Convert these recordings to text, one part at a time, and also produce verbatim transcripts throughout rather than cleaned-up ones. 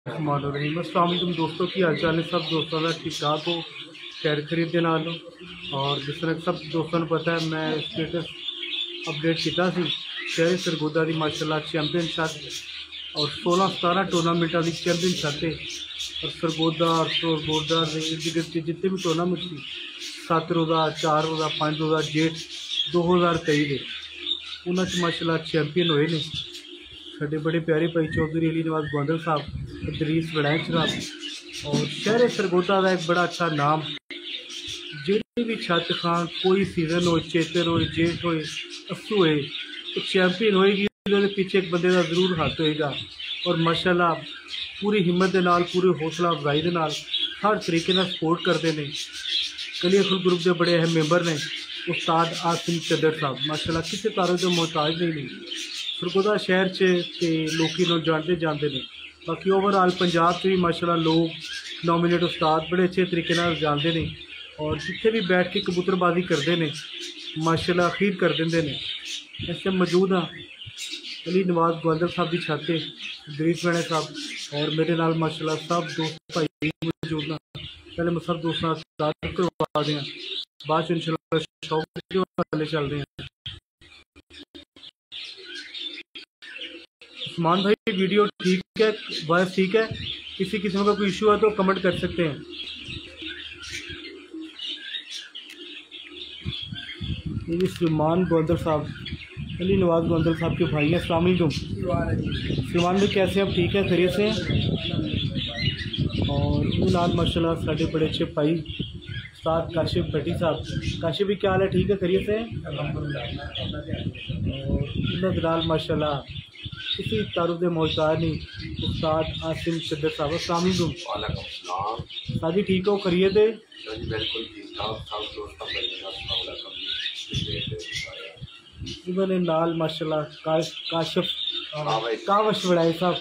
रहीम अस्सलाम वालेकुम दोस्तों की हाल चाल है। सब दोस्तों का ठीक ठाक हो, खैर खरीद दे नाल और जिस तरह सब दोस्तों को पता है मैं स्टेटस अपडेट किया सी शहर सरगोदा की माशाल्लाह चैंपियन छत और सोलह सतारह टूर्नामेंटा की चैंपियन छत है और सरगोदा और सरगोदा के इर्द गिर्द जितने भी टूर्नामेंट सी सत्त रोज़ा चार रोज़ा पाँच रोज़ा जेठ दो हज़ार तेई के उन्होंने माशाल्लाह चैंपियन हुए ने साढ़े बड़े प्यारे भाई चौधरी अली नवाज गोंदल साहब दरीस वड़ैच साहब और शहर सरगोदा का एक बड़ा अच्छा नाम जी भी छत खान कोई सीजन हो चेतर हो जेठ हो अस्सू होए तो चैंपियन होएगी पीछे एक बंदे का जरूर हाथ होएगा और माशाल्लाह पूरी हिम्मत के नाल पूरे हौसला अफजाई के नाल हर तरीके का सपोर्ट करते हैं। कलिया खुल ग्रुप के बड़े अहम मैंबर ने उस्ताद आसिम चदर साहब माशाल्लाह किसी तारों के मोहताज नहीं नहीं सरगोदा शहर च लोग लोग जानते जानते हैं। बाकी ओवरऑल पंजाब से भी माशाल्लाह लोग नॉमिनेट उस्ताद बड़े अच्छे तरीके जानते हैं और जिथे भी बैठ के कबूतरबाजी करते हैं माशाल्लाह अखीर कर देंगे ने। ऐसे मौजूद हाँ अली नवाज गोंदल साहब की छाते दरीस वैणे साहब और मेरे नाल माशाल्लाह सब दोस्त भाई मौजूद हैं। पहले मैं सब दोस्तों करवा दें बाद इंशाल्लाह शौक वाले चल रहे हैं। उस्मान भाई वीडियो ठीक है, वॉइस ठीक है, किसी किस्म का कोई इशू है तो कमेंट कर सकते हैं। ये सलमान गोंदल साहब अली नवाज गोंदल साहब के भाई हैं। अस्सलाम वालेकुम सलमान भाई, कैसे हैं आप? ठीक है, खैरियत से हैं? और उनाद माशाल्लाह साढ़े बड़े अच्छे भाई उस्ताद काशिफ भट्टी साहब। काशिफ भी क्या हाल है? ठीक है, खैरियत से हैं? और उन्होंने माशाल्लाह किसी तारुफ के मोहताज नहीं उस्ताद आसिम चदर साहब। अस्सलाम वालेकुम साजी, ठीक हो? खरीद है उन्होंने नाल माशाल्लाह काश काशिफ कावश वड़ाई साहब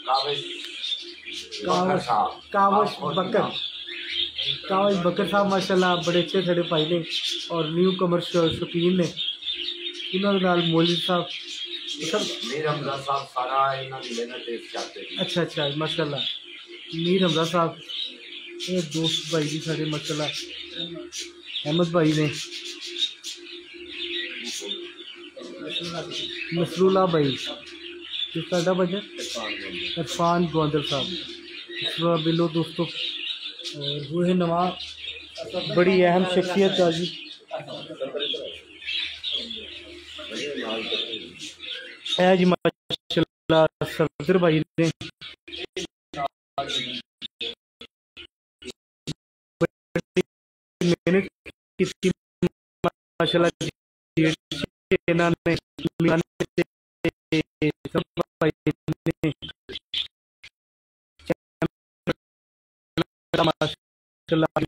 कावश कावश बकर कावश बकर साहब माशाल्लाह बड़े अच्छे साढ़े भाई ने और न्यू कमर शौकीन ने। उन्होंने नाल मौलवी साहब अच्छा अच्छा माशाल्लाह मीर हमजा साहब ये दोस्त भाई जी सारे माशाल्लाह अहमद भाई ने नसरुल्ला भाई साडा बजट इरफान गोंदल साहब बिलो दोस्तों और वो है नवा बड़ी अहम शख्सियत है जी है जी माशाल्लाह सफदर भाई ने मेहनत की माशाल्लाह इन्होंने सब भाई ने माशाल्लाह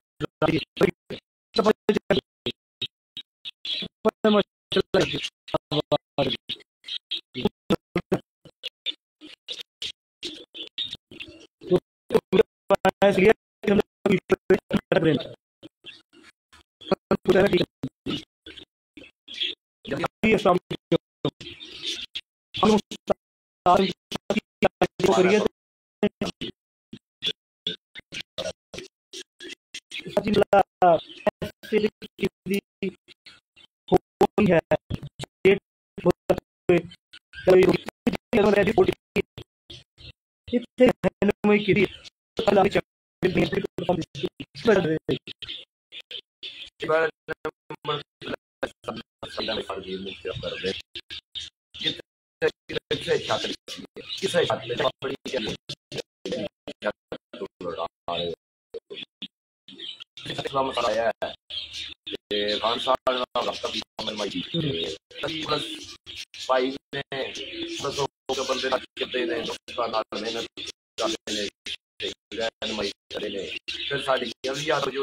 फिर साड़ी जो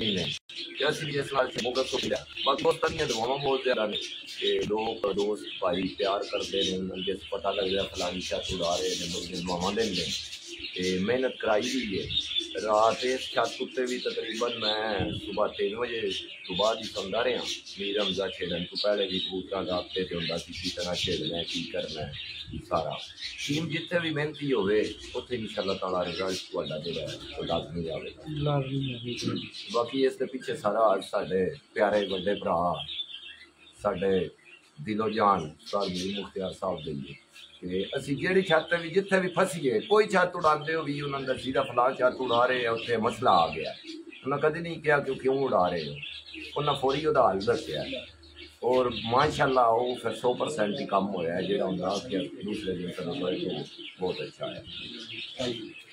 बहुत ज्यादा ने लोग दोस्त भाई प्यार करते हैं जिस पता लग रहा फलानी छत उड़ा रहे हैं दुआवां देंगे मेहनत कराई हुई है। रात इस छत उत्ते भी तकरीबन मैं सुबह तीन बजे तो बाद ही समझा रहा मीर हमजा खेलन तो पहले भी कबूतर का हफ्ते से होंगे किसी तरह खेलना है की करना है सारा टीम जिथे भी मेहनती होवे उत्थे इंशाअल्लाह ताला रिजल्ट तुहाडा जिहड़ा है वो लाजमी आवेगा लाजमी। बाकी इस दे पिछे सारा अज साडे प्यारे बड़े भरा साडे दिलो जान सर मीर मुख्तियार साहब दे कि असी जिहड़ी छत भी जिथे भी फसीए कोई छत उड़ाते हो भी उन्होंने दसी दा फलां छत उड़ा रहे उत्थे मसला आ गया उन्हें कभी नहीं कहा कि क्यों उड़ा रहे हो उन्हें फौरी उहदा हल दस्या और माशाअल्लाह वो फिर सौ परसेंट ही कम होया है जो होंदा कि दूसरे दिन का रिजल्ट बहुत अच्छा है।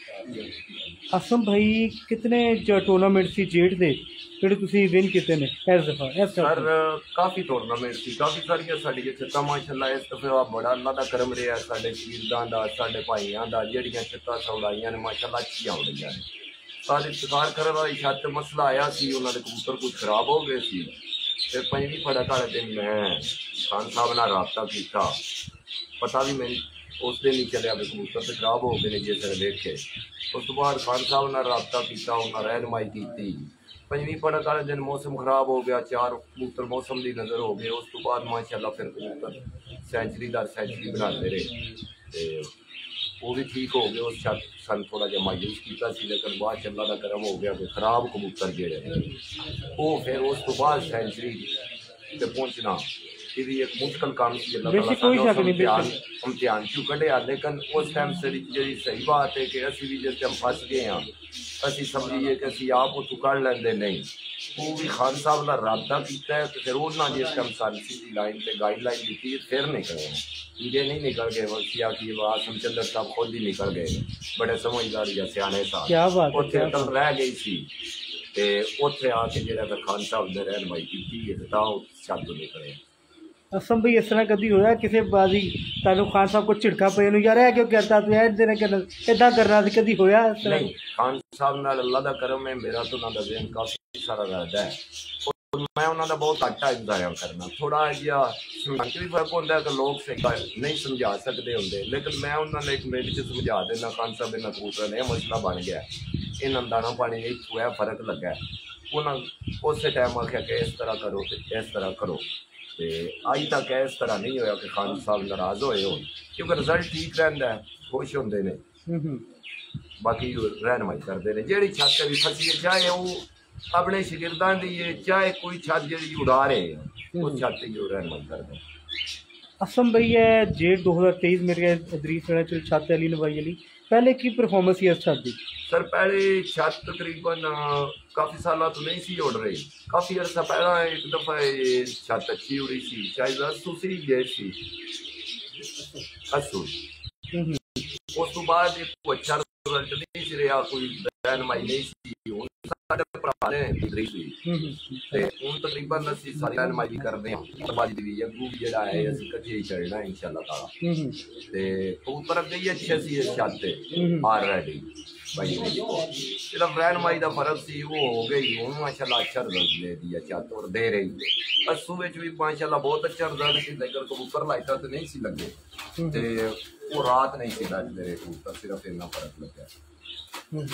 असम भाई कितने टूर्नामेंट सी जेठ दे ਜਿਹੜੇ ਤੁਸੀਂ ਵਿਨ ਕੀਤੇ ਨੇ ਇਸ ਦਫਾ ਇਸ सर काफ़ी टूरनामेंट सी काफ़ी सारिया साडियां छत्तां माशाअल्लाह इस दफे बड़ा अल्लाह दा करम रहा साडे शहीदां दा साडे भाइयां दा जेहड़ियां छत्तां सौड़ाइयां ने माशाअल्लाह अच्छियां हो रही ने सारे शिकार करने वाली छत मसला आया सी उन्होंने कबूतर कुछ खराब हो गए सी फिर पंजवीं फड़क वाले दिन मैं खान साहब नाल राबता किया पता भी मैं उस दिन ही चलिया भी कबूतर तो खराब हो गए जिस देखे उस तो बाद खान साहब नाल राबता किया उन्हें रहनुमाई की पंजवीं फड़क वाले दिन मौसम खराब हो गया चार कबूतर मौसम की नज़र हो गए उस तो बाद माशाअल्लाह फिर कबूतर सेंचुरी दर सेंचुरी बनाते रहे तो वो भी ठीक हो गए उस छत सन थोड़ा जहा मायूस किया लेकिन बाद अल्लाह का करम हो गया कि खराब कबूतर जेड़े वो फिर उस तो बाद सेंचुरी ते पहुंचना ये एक मुश्किल काम सी अल्लाह इम्तिहान क्यों कढ़िया लेकिन उस टाइम से जी सही बात है कि असी भी जिस टाइम फस गए हाँ असी समझिए कि असी आप उतों कढ़ लेंदे नहीं वो भी खान साहब का राबता किया है तो फिर उन्होंने जिस टाइम सारी सीधी लाइन पर गाइडलाइन दी फिर निकले ये नहीं निकल गए वसिया की आसम चंद्र साहब खुद ही निकल गए बड़े समझदार या सियाने साहब उत्थे अकल रह गई सी ते उत्थे आके जेड़ा फिर खान साहब ने रहनुमाई की तां छत निकले। असम भाई इस तरह कभी होया किसी बाजी तुहानू खान साहब को झिड़का पे यार है क्यों करता तू इदा करना कभी होया नहीं खान साहब नाल अल्लाह दा करम है मेरा तो उन्होंने ज़हन काफ़ी सारा रहता है और मैं उन्होंने बहुत घट इंतजाम करना थोड़ा जिहा समझाने भी फर्क होता है कि लोग नहीं समझा सकते होंगे लेकिन मैं उन्होंने एक मिनट च समझा देना खान साहब इन्होंने कबूतर ने मसला बन गया इन्होंने दाना पानी नहीं छुआ फर्क लगा उन्होंने उस टाइम आख्या कि इस तरह करो इस तरह करो तो अज तक इस तरह नहीं होया कि खान साहब नाराज होए हो क्योंकि रिजल्ट ठीक रहा है खुश होंगे ने बाकी रहनुमाई करते हैं जी छत भी फसी है चाहे वो अपने शागिर्दां दी है चाहे कोई छत जी उड़ा रहे हैं उस छत की रहनुमाई करते हैं। असम भाई है जेठ दो हज़ार तेईस मेरे अदरीस चल छत अली नवाई अली पहले की परफॉर्मेंस है इस छत की सर पहले छत तकरीबन काफ़ी साल तो नहीं सी उड़ रही काफ़ी अर्सा पहला एक दफ़ा छत अच्छी उड़ी सी शायद अस्सू से ही गए सी अस्सू उस तो बाद एक अच्छा रिजल्ट नहीं सी रहा कोई रहनुमाई नहीं सी साडे भरा ने दी सी ते हुण तकरीबन असीं सारी रहनुमाई करदे हां बाजी दी अग्गू भी जेड़ा है असीं कच्चे ही चलना इंशाअल्लाह ताला ते कबूतर अग्गे ही अच्छे सी इस छत ते ऑलरेडी भाई सिर्फ रहनुमाई का फर्क सी वो हो गई हूँ माशाअल्लाह अच्छा रिजल्ट दे दिया छत और दे रही अस्सू में भी माशाअल्लाह बहुत अच्छा रिजल्ट सी लेकिन कबूतर लाइटा तो नहीं सी लगे ते वो रात नहीं सी बैठ मेरे कबूतर सिर्फ इतना फर्क लगा।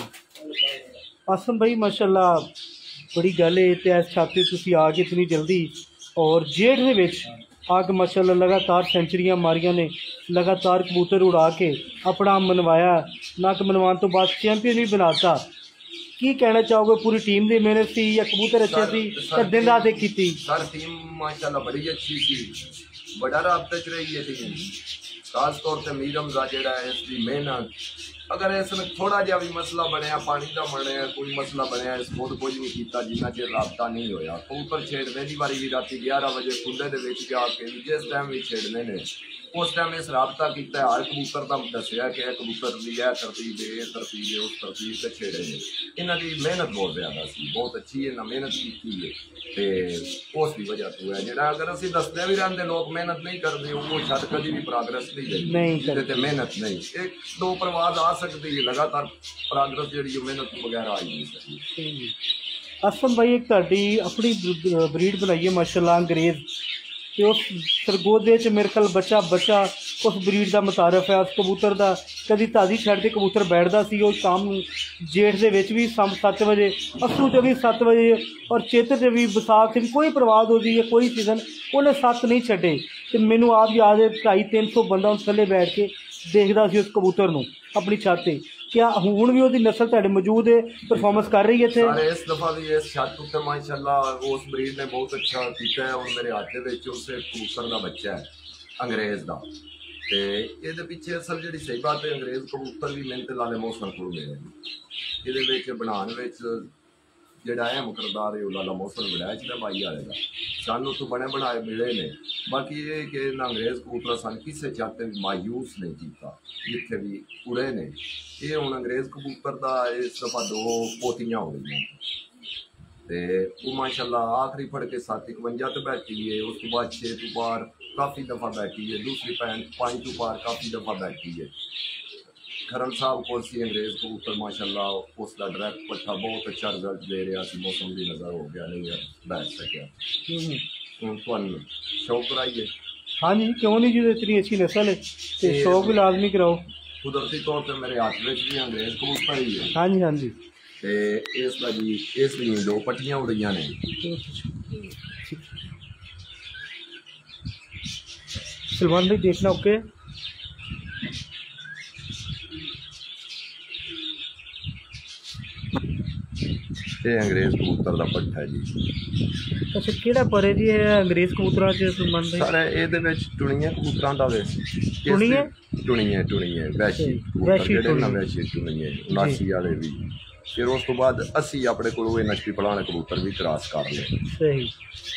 आसम भाई माशाअल्लाह बड़ी गल है ते इस छत तुसीं आ गए इतनी जल्दी और जेठ दे विच आके माशाअल्लाह लगातार सेंचुरियां मारिया ने लगातार कबूतर उड़ा के अपना मनवाया नक मनवाने तो बाद चैंपियन भी बनाता की कहना चाहोगे पूरी टीम की मेहनत थी या कबूतर अच्छे सी दिन रात एक की सर टीम माशाअल्लाह बड़ी अच्छी थी बड़ा राबते च रही है टीम खास तौर पर मीर हमजा जेड़ा है इसकी मेहनत अगर इसमें थोड़ा जहा भी मसला बनया पानी का बनया कोई मसला बनया इस खुद कुछ नहीं किया जिन्ना चिर राबता नहीं होया कबूतर छेड़ने की बारी भी रात ग्यारह बजे खुले के जाके जिस टाइम भी छेड़ने ने उस टाइम इस राबता किया हर कबूतर का दसिया कि कबूतर की यह तरतीब है तरतीब है उस तरतीब से छेड़े ने इन्हों की मेहनत बहुत ज़्यादा सी बहुत अच्छी है इन्हें मेहनत की है तो उसकी वजह तो है जो अगर असं दसते भी रहते लोग मेहनत नहीं करते वो छत कभी भी प्रोग्रेस नहीं देती मेहनत नहीं एक दो परवाज आ सकती है लगातार प्रोग्रेस जी मेहनत वगैरह आई नहीं सकती। असम भाई एक ताड़ी अपनी ब्रीड बनाई है माशाअल्लाह अंग्रेज तो उस सरगोदे च मेरे ख्याल बच्चा बच्चा उस ब्रीड का मुतारफ है। उस कबूतर का कभी ताज़ी छड़ के कबूतर बैठता सी वो शाम नूं जेठ दे विच भी शाम सत्त बजे, अस्सू च भी सत्त बजे और चेतर च भी विसाख च भी कोई परवाद होती है कोई सीजन उन्हें सत्त नहीं छड्डे। तो मैनू आप याद है ढाई तीन सौ बंदा उस थल्ले बैठ के देखदा सी उस कबूतर नूं अपनी छत ते। क्या हुण भी उसकी नस्ल तुहाडे मौजूद है, परफॉर्मेंस कर रही है इत्थे? सारे इस दफा भी इस छत उत्ते माशाअल्लाह उस ब्रीड ने बहुत अच्छा कीता है। हुण मेरे हाथ दे विच उस कबूतर दा बच्चा है अंग्रेज दा, ते इहदे पिछे असल जिहड़ी सही बात है अंग्रेज कबूतर भी मेहनत लाले मौसम कोल मिले इहदे विच बनाने विच जिहड़ा अहम किरदार है लाला मौसम बनाया जिहड़ा बाई वाले दा सानू तो बने बनाए मिले ने। बाकी ये कि अंग्रेज कबूतर सन किसी छत मायूस नहीं किया जिथे भी उड़े ने। ये हुण अंग्रेज कबूतर दा इस दफा दो पोतियां हो गई ते वो माशाअल्लाह आखिरी फड़ के सत्त इकवंजा तो बैठी है। उस तो बाद छे तो पार काफ़ी दफ़ा बैठी है, दूसरी पैंट पाँच तो पार काफ़ी दफ़ा बैठी है। खरल साहब कुर्सी अंग्रेज कबूतर माशाअल्लाह उसका डायरैक्ट पट्ठा बहुत अच्छा रिजल्ट दे रहा सी। मौसम भी नज़र हो गया नहीं है बैठ सकिया। तुहानू शौक कराइए? हाँ जी क्यों नहीं जी, इतनी अच्छी नस्ल है तो शौक भी लाजमी कराओ। कुदरती तौर पर मेरे हाथ में भी अंग्रेज कबूतर ही है। हाँ जी हाँ जी ते इसका जी इस दी दो पट्टियां उड़ियां ने। सलमान भाई देखना ओके। ये अंग्रेज कबूतर का पट्ठा है जी। अच्छा केड़ा पर है जी ये अंग्रेज कबूतरां च सलमान भाई? सारे इहदे विच टुणियां कबूतरां दा वे टुणियां टुणियां टुणियां वैशी कबूतर जेहड़े ना वैशी टुणियां उनासी वाले भी। फिर उस तो बाद असी अपने कोल नकली पलाने कबूतर भी क्रॉस कर ले। सही।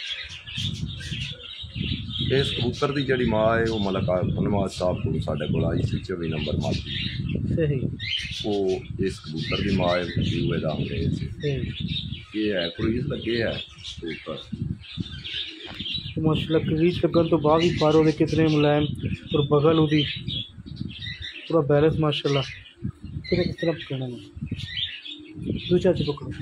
इस कबूतर की जी माँ है वो मलका धनवाद साहब को साढ़े को आई सी चौबी नंबर माती। सही। वो इस कबूतर की माँ है हुए दा अंग्रेज ये है क्रीज लगे है कबूतर माशाल्लाह। क्रीज लगन तो बाद ही पर वो कितने मुलायम और बगल उदी पूरा बैलेंस माशाल्लाह। फिर किस तरह पकड़ना दो चाची पकड़ो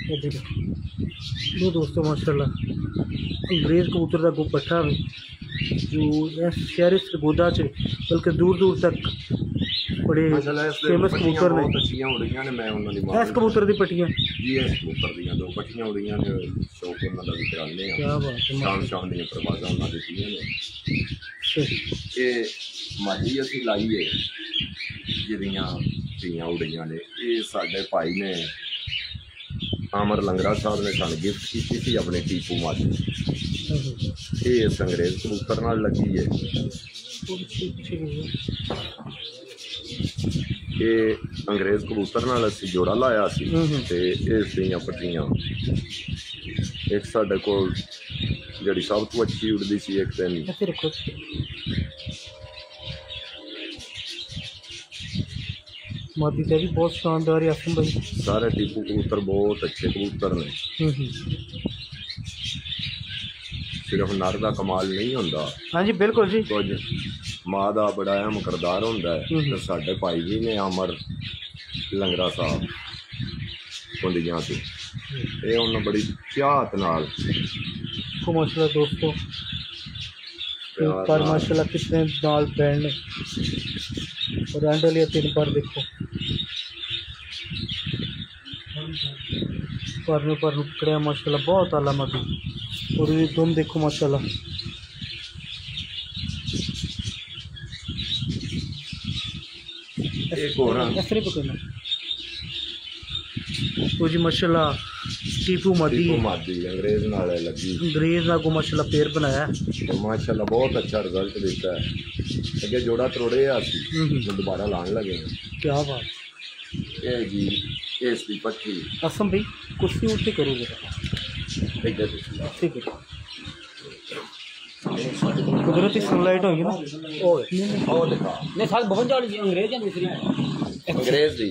दो दोस्तों माशाल्लाह। अंग्रेज कबूतर का गो पट्ठा जो शहर सरगोदा च बल्कि दूर दूर तक बड़े फेमस कबूतर ने। इस कबूतर की पट्टियां जी इस कबूतर दी दो पट्टियां उड़ियां ने शौक उन्हां दा भी कराने आ। क्या बात है। शाम शाम दी परवाज़ां उन्हां दित्तियां ने। ये माही असीं लाई है जिहड़ियां धीआं उड़ियां ने ये साडे भाई ने आमर लंगरा साहब ने सन गिफ्ट की थी अपने टीपू मादी। ये इस अंग्रेज कबूतर नाल लगी है। ये अंग्रेज कबूतर नाल असीं जोड़ा लाया सी ते इस दियां पट्टियां एक साडे कोल जिहड़ी सब तो अच्छी उड़दी सी एक दिन मादी का भी बहुत शानदार है आसम भाई। सारे टीपू कबूतर बहुत अच्छे कबूतर ने। सिर्फ नर का कमाल नहीं होंदा। हाँ जी बिल्कुल जी। कुछ माँ का बड़ा अहम किरदार होंदा है ते साडे भाई जी ने अमर लंगरा साहब कुंडियां तो ये उन्होंने बड़ी चाहत नाल माशाल्लाह दोस्तों पर माशाल्लाह कितने नाल बैंड ने और एंड वाली तीन पर देखो पर में पर पकड़िया माशाल्लाह बहुत आला मधी और ये दुम देखो माशाल्लाह। एक और ऐसे नहीं पकड़ना तो जी माशाल्लाह टीपू मादी मादी अंग्रेज नाल लगी। अंग्रेज ना को माशाल्लाह पेड़ बनाया तो माशाल्लाह बहुत अच्छा रिजल्ट देता है। अगे जोड़ा तरोड़े जो दोबारा लाने लगे। क्या बात ये जी इसकी पट्टी असम भाई कुर्सी उल्टी करोगे ठीक है। कुदरती सनलाइट होगी ना ओ नहीं साल भवन वाली अंग्रेज है दूसरी अंग्रेज दी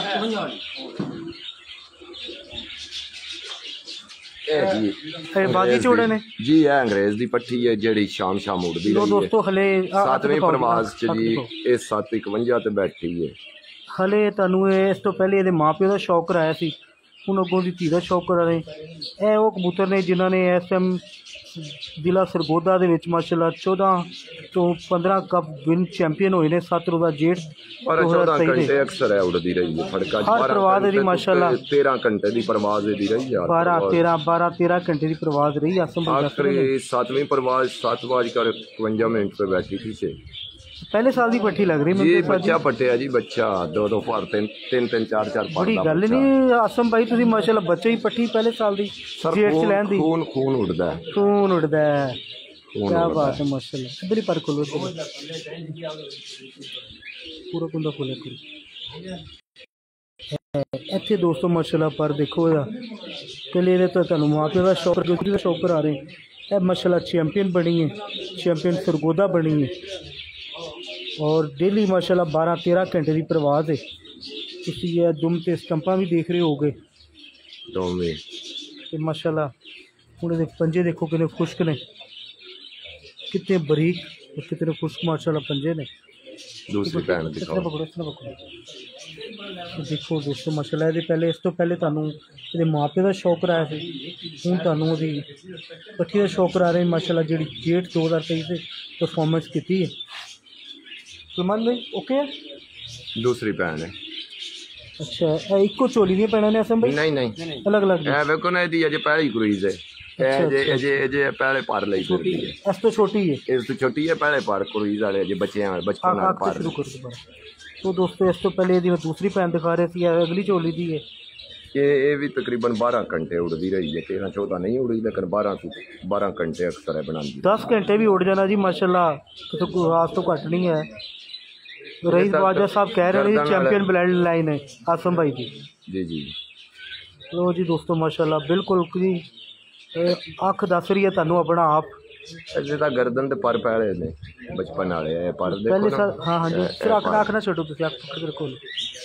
बाकी चूड़े ने जी है अंग्रेज दी पट्टी है जेड़ी शाम शाम उड़दी लो दोस्तों हले सातवीं परवाज च जी ये सत्त इकवंजा ते बैठी है। हले तुहानू इस तो पहले ये माँ प्यो का शौक कराया सी ਹੁਣ ਅੱਗੋਂ ਦੀ ਧੀ ਦਾ ਸ਼ੌਕ ਕਰਾ ਰਹੇ। ਇਹ ਉਹ ਕਬੂਤਰ ਨੇ ਜਿਨ੍ਹਾਂ ਨੇ ਇਸ ਟਾਈਮ ਜ਼ਿਲ੍ਹਾ ਸਰਗੋਦਾ ਦੇ ਵਿੱਚ ਮਾਸ਼ਾਅੱਲਾ ਚੌਦਾਂ ਤੋਂ ਪੰਦਰਾਂ ਕੱਪ ਵਿਨ ਚੈਂਪੀਅਨ ਹੋਏ ਨੇ। ਸੱਤ ਰੋਜ਼ਾ ਜੇਠ ਪਰ ਚੌਦਾਂ ਘੰਟੇ ਅਕਸਰ ਹੈ ਉੜਦੀ ਰਹੀ ਹੈ ਫੜਕਾ ਹਰ ਪ੍ਰਵਾਦ ਇਹਦੀ ਮਾਸ਼ਾਅੱਲਾ ਤੇਰਾਂ ਘੰਟੇ ਦੀ ਪ੍ਰਵਾਜ਼ ਇਹਦੀ ਰਹੀ ਯਾਰ ਬਾਰਾਂ ਤੇਰਾਂ ਬਾਰਾਂ ਤੇਰਾਂ ਘੰटे की प्रवाज रही। आसम आखिरी सातवीं प्रवाज सात बज कर इकवंजा मिनट पे बैठी थी से पहले साल की पट्टी लग रही जी बच्चा पट्टिया जी बच्चा दो दो फार तीन तीन तीन चार चार बड़ी गल नहीं आसम भाई तुसी माशाल्लाह बच्चे ही पट्टी पहले साल दी जेठ च लैन दी खून खून उड़दा है खून उड़दा है क्या बात है माशाल्लाह इधर ही पर खोलो पूरा कुंदा खोले करो ਇੱਥੇ ਦੋਸਤੋ ਮਾਸ਼ਾਅੱਲਾ ਪਰ ਦੇਖੋ ਇਹਦਾ ਪਹਿਲੇ ਇਹਦੇ ਤੋਂ ਤੁਹਾਨੂੰ ਮਾਂ ਪਿਓ ਦਾ ਸ਼ੌਕ ਗੁਜ਼ਰੀ ਦਾ ਸ਼ੌਕ ਕਰਾ ਰਹੇ। ਇਹ ਮਾਸ਼ਾਅੱਲਾ ਚੈਂਪੀਅਨ ਬਣੀ है चैंपियन सरगोदा बनी है और डेली माशाअल्लाह बारह तेरह घंटे की प्रवाज है। तुसी ये दुम ते स्टंपा भी देख रहे होगे तो माशाअल्लाह हुण इहदे पंजे देखो कितने खुश्क ने कितने बरीक और कितने खुश्क माशाअल्लाह पंजे ने। दूसरी भैन दिखाओ देखो दोस्तों माशाअल्लाह ये पहले इस तो पहले तुहानू ये माँ प्यो का शौक कराया सी हुण तुहानू ओहदी पट्ठी का शौक करा रहे माशाअल्लाह जिहड़ी जेठ दो हज़ार तेईस से परफॉर्मेंस की है। सलमान भाई ओके है दूसरी भैन है अच्छा इको चोली दी भैन ने असम भाई नहीं नहीं अलग अलग है वेखो ना इहदी अजे पहली क्रूइज है अजे अजे अजे पहले पार लई फिरदी है इस तो छोटी है इस तो छोटी है पहले पार क्रूइज वाले अजे बच्चे बचपन वाले पार शुरू कर दो। तो दोस्तों इस तो पहले यदि मैं दूसरी भैन दिखा रहे थे अगली चोली दी है कि ये भी तकरीबन बारह घंटे उड़ती रही है तेरह चौदह नहीं उड़ी लेकिन बारह बारह घंटे अक्सर है बनाती दस घंटे भी उड़ जाना जी माशाल्लाह तो आज तो घट नहीं है। रईस ख्वाजा साहब कह रहे हैं चैंपियन ब्लड लाइन है आसम भाई की जी जी। तो जी दोस्तों माशाल्लाह बिल्कुल जी अख दस रही है तुहानू अपना आप जिदा गर्दन ते पर पैले ने बचपन वाले है पर देखो पहले सर हाँ हाँ जी फिर अख अख ना छोड़ो तुसी अख पकड़ के रखो।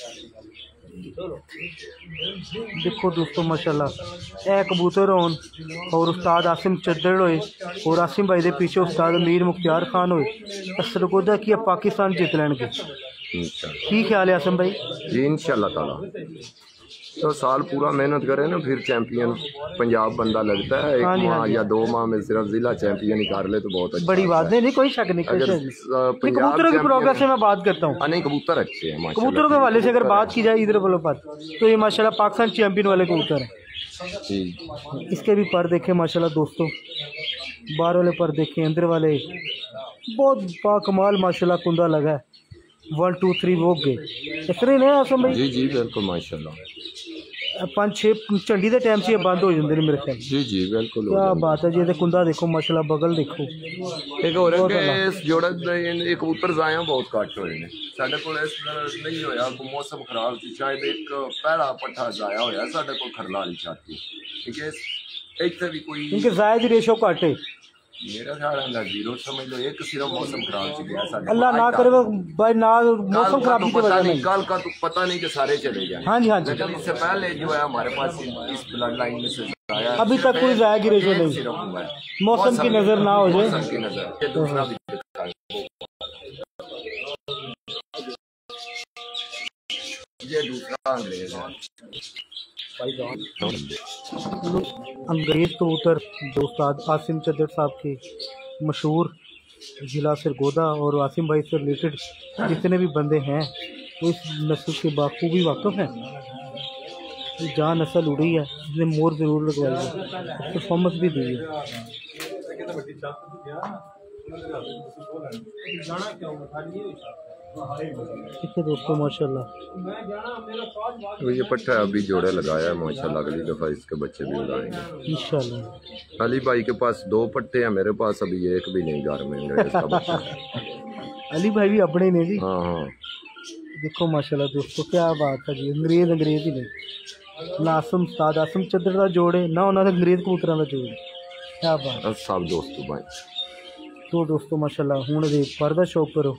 देखो दोस्तों माशाल्लाह ए कबूतर होन और उस्ताद आसिम चद्दड़ होए और आसिम भाई दे पीछे उस्ताद मीर मुख्तियार खान होए सरगोदा की पाकिस्तान जीत लैणगे की ख्याल है आसिम भाई जी इंशाअल्लाह ताला। तो साल पूरा मेहनत करे ना फिर चैंपियन पंजाब बंदा लगता है एक माह या दो माह में सिर्फ जिला चैंपियन ही कर ले तो बहुत अच्छा बड़ी बात नहीं कोई शक नहीं। कबूतरों की प्रोग्रेस से मैं बात करता हूँ नहीं कबूतर अच्छे हैं कबूतरों के हवाले से अगर बात की जाए इधर वालों पर तो ये माशाल्लाह पाकिस्तान चैंपियन वाले कबूतर हैं। इसके भी पर देखे माशाल्लाह दोस्तों बाहर वाले पर देखे अंदर वाले बहुत बाकमाल माशाल्लाह कुंदा लगा है वन टू थ्री वो गए इस तरह नहीं आसम भाई जी जी बिल्कुल माशाल्लाह पाँच छे झंडी के टाइम से बंद हो जाते हैं मेरे ख्याल जी जी बिल्कुल क्या बात है जी ये कुंदा देखो माशाल्लाह बगल देखो एक और इस जोड़ा ये कबूतर जाया बहुत घट होए ने साडे कोल इस नहीं होया मौसम खराब सी शायद एक पहला पट्ठा जाया होया साडे कोल खरला वाली छाती ठीक है इत्थे भी कोई इनके जायद रेशो घट है मेरा ख्याल है जीरो समझ लो एक सिर्फ मौसम खराब से गया साडे अल्लाह ना करे भाई ना मौसम खराब की वजह नहीं कल का तो पता नहीं कि सारे चले जाए हाँ जी हाँ जी लेकिन इससे पहले जो है हमारे पास इस ब्लड लाइन में से आया अभी तक कोई जायद रेशो नहीं मौसम की नजर ना हो जाए मौसम की नजर ये दूसरा भी ये दूसरा अंग्रेज है अंग्रेज कबूतर दोस्ताद आसिम चद्दड़ साहब के मशहूर ज़िला सरगोदा और आसिम भाई से रिलेटेड जितने भी बंदे हैं वो इस नस्ल के बाखूबी वाक़िफ़ हैं। जहाँ नस्ल उड़ी है उसने मोर ज़रूर लगवाई है परफॉर्मेंस भी दी है। ठीक है दोस्तों माशाल्लाह तो ये पट्टा अभी जोड़े लगाया है माशाल्लाह अगली दफ़ा इसके बच्चे भी उड़ाएंगे इंशाल्लाह। अली भाई के पास दो पट्टे हैं मेरे पास अभी एक भी नहीं घर में इसका बच्चा अली भाई भी अपने ने जी हाँ हाँ देखो माशाल्लाह दोस्तों क्या बात है जी अंग्रेज अंग्रेज ही नहीं ना आसम उस्ताद आसम चद्दड़ का जोड़े ना उन्होंने अंग्रेज कबूतरों का जोड़े क्या बात सब दोस्तों भाई। तो दोस्तों माशाल्लाह हुण दे पर दा शौक करो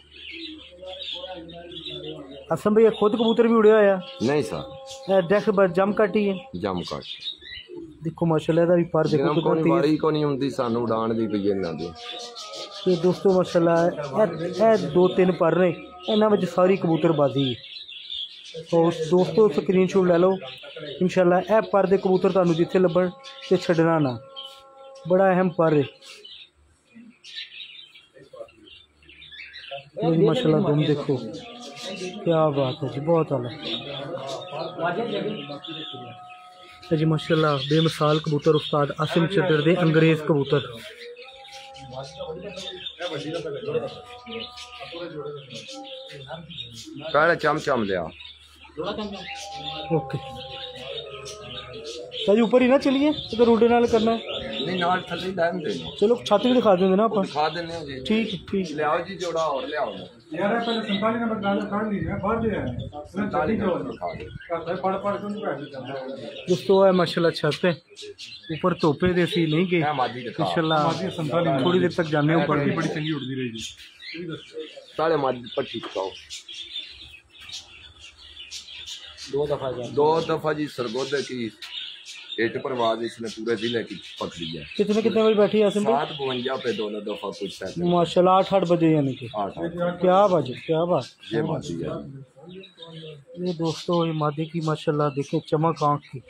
असम भैया खुद कबूतर भी उड़िया होया नहीं सर डेक पर जम कट ही है जम कट देखो माशाल्लाह दा भी पर देखो कोई वारी को नहीं हुंदी सानू उड़ान दी पई इन्हां दी। ते दोस्तों माशाल्लाह ए दो तीन पर ने इन्हां विच सारी कबूतरबाजी तो दोस्तों स्क्रीनशॉट ले लो इंशाल्लाह। ए पर दे कबूतर तुहानू जिथे लभण ते छड्डना ना, बड़ा अहम पर है माशाल्लाह। तुम देखो क्या बात है जी, बहुत आला जी माशाल्लाह। बेमिसाल कबूतर उस्ताद आसिम चद्दर दे अंग्रेज कबूतर। पहले चम चम लिया। ओके जी, ऊपर ही ना चलिए तो उल्टे नाल करना है। नहीं नाल थल्ले लाइन देना। चलो छाती भी दिखा देंगे ना अपन। दिखा देने हो जी। ठीक है ठीक ले आओ जी, जोड़ा और ले आओ यार। पहले सैंतालीस नंबर गाना काट लीजिए, बाहर ले आए सैंतालीस नंबर दिखा दे। पढ़ पढ़ के उनको दोस्तों है माशाल्लाह छत पे ऊपर तोपे दे सी नहीं गए इंशाल्लाह। थोड़ी देर तक जाने ऊपर भी बड़ी चंगी उड़ती रहेगी। साढ़े मादी पट्टी दिखाओ। दो दफा दो दफा जी सरगोदे की एट परवाज इसने पूरे जिले की पकड़ी है। कितने कितने बजे बैठी है आसिम भाई? सात बवंजा पे दोनों दफा कुछ है माशाल्लाह। आठ आठ बजे यानी कि आठ क्या बात है, क्या बात। ये मादी है ये दोस्तों ये मादी की माशाल्लाह देखे चमक आँख की।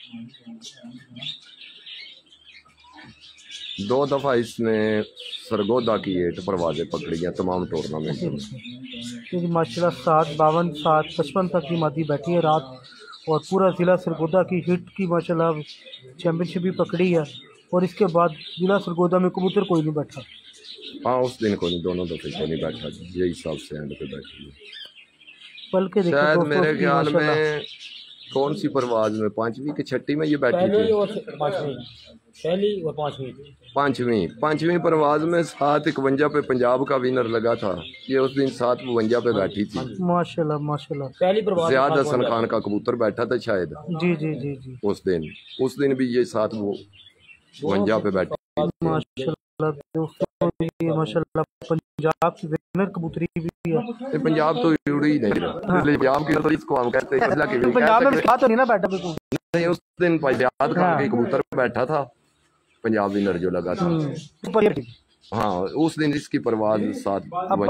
दो दफा इसने सरगोदा की एट परवाजें पकड़ी हैं तमाम टूर्नामेंट में। क्योंकि माशाल्लाह सात बावन सात पचपन तक की मादी बैठी है रात, और पूरा ज़िला सरगोदा की हिट की माशाल्लाह चैम्पियनशिप भी पकड़ी है। और इसके बाद ज़िला सरगोदा में कबूतर कोई नहीं बैठा। हाँ उस दिन को नहीं, दोनों दफे को नहीं बैठा, यही हिसाब से एंड पे बैठी है। पल के देखो शायद मेरे ख्याल में कौन सी परवाज में, पांचवी की छठी में ये बैठी थी। पहली व पांचवी पांचवी पांचवी परवाज में सात इकवंजा पे पंजाब का विनर लगा था। ये उस दिन सात बवंजा पे बैठी थी माशाल्लाह माशाल्लाह। पहली परवाज ज़ियाद हसन खान का कबूतर बैठा था शायद। जी जी जी जी उस दिन उस दिन भी ये सात बवंजा पे बैठी माशाल्लाह। दोस्तों ये माशाल्लाह पंजाब की विनर कबूतरी भी है। ये पंजाब तो उड़ी नहीं रहा, पंजाब की तो इसको हम कहते हैं फजला की। पंजाब में दिखा तो नहीं ना बैठा बिल्कुल नहीं, उस दिन ज़ियाद खान का कबूतर बैठा था पंजाब विनर जो लगा था। हाँ उस दिन इसकी परवाज सात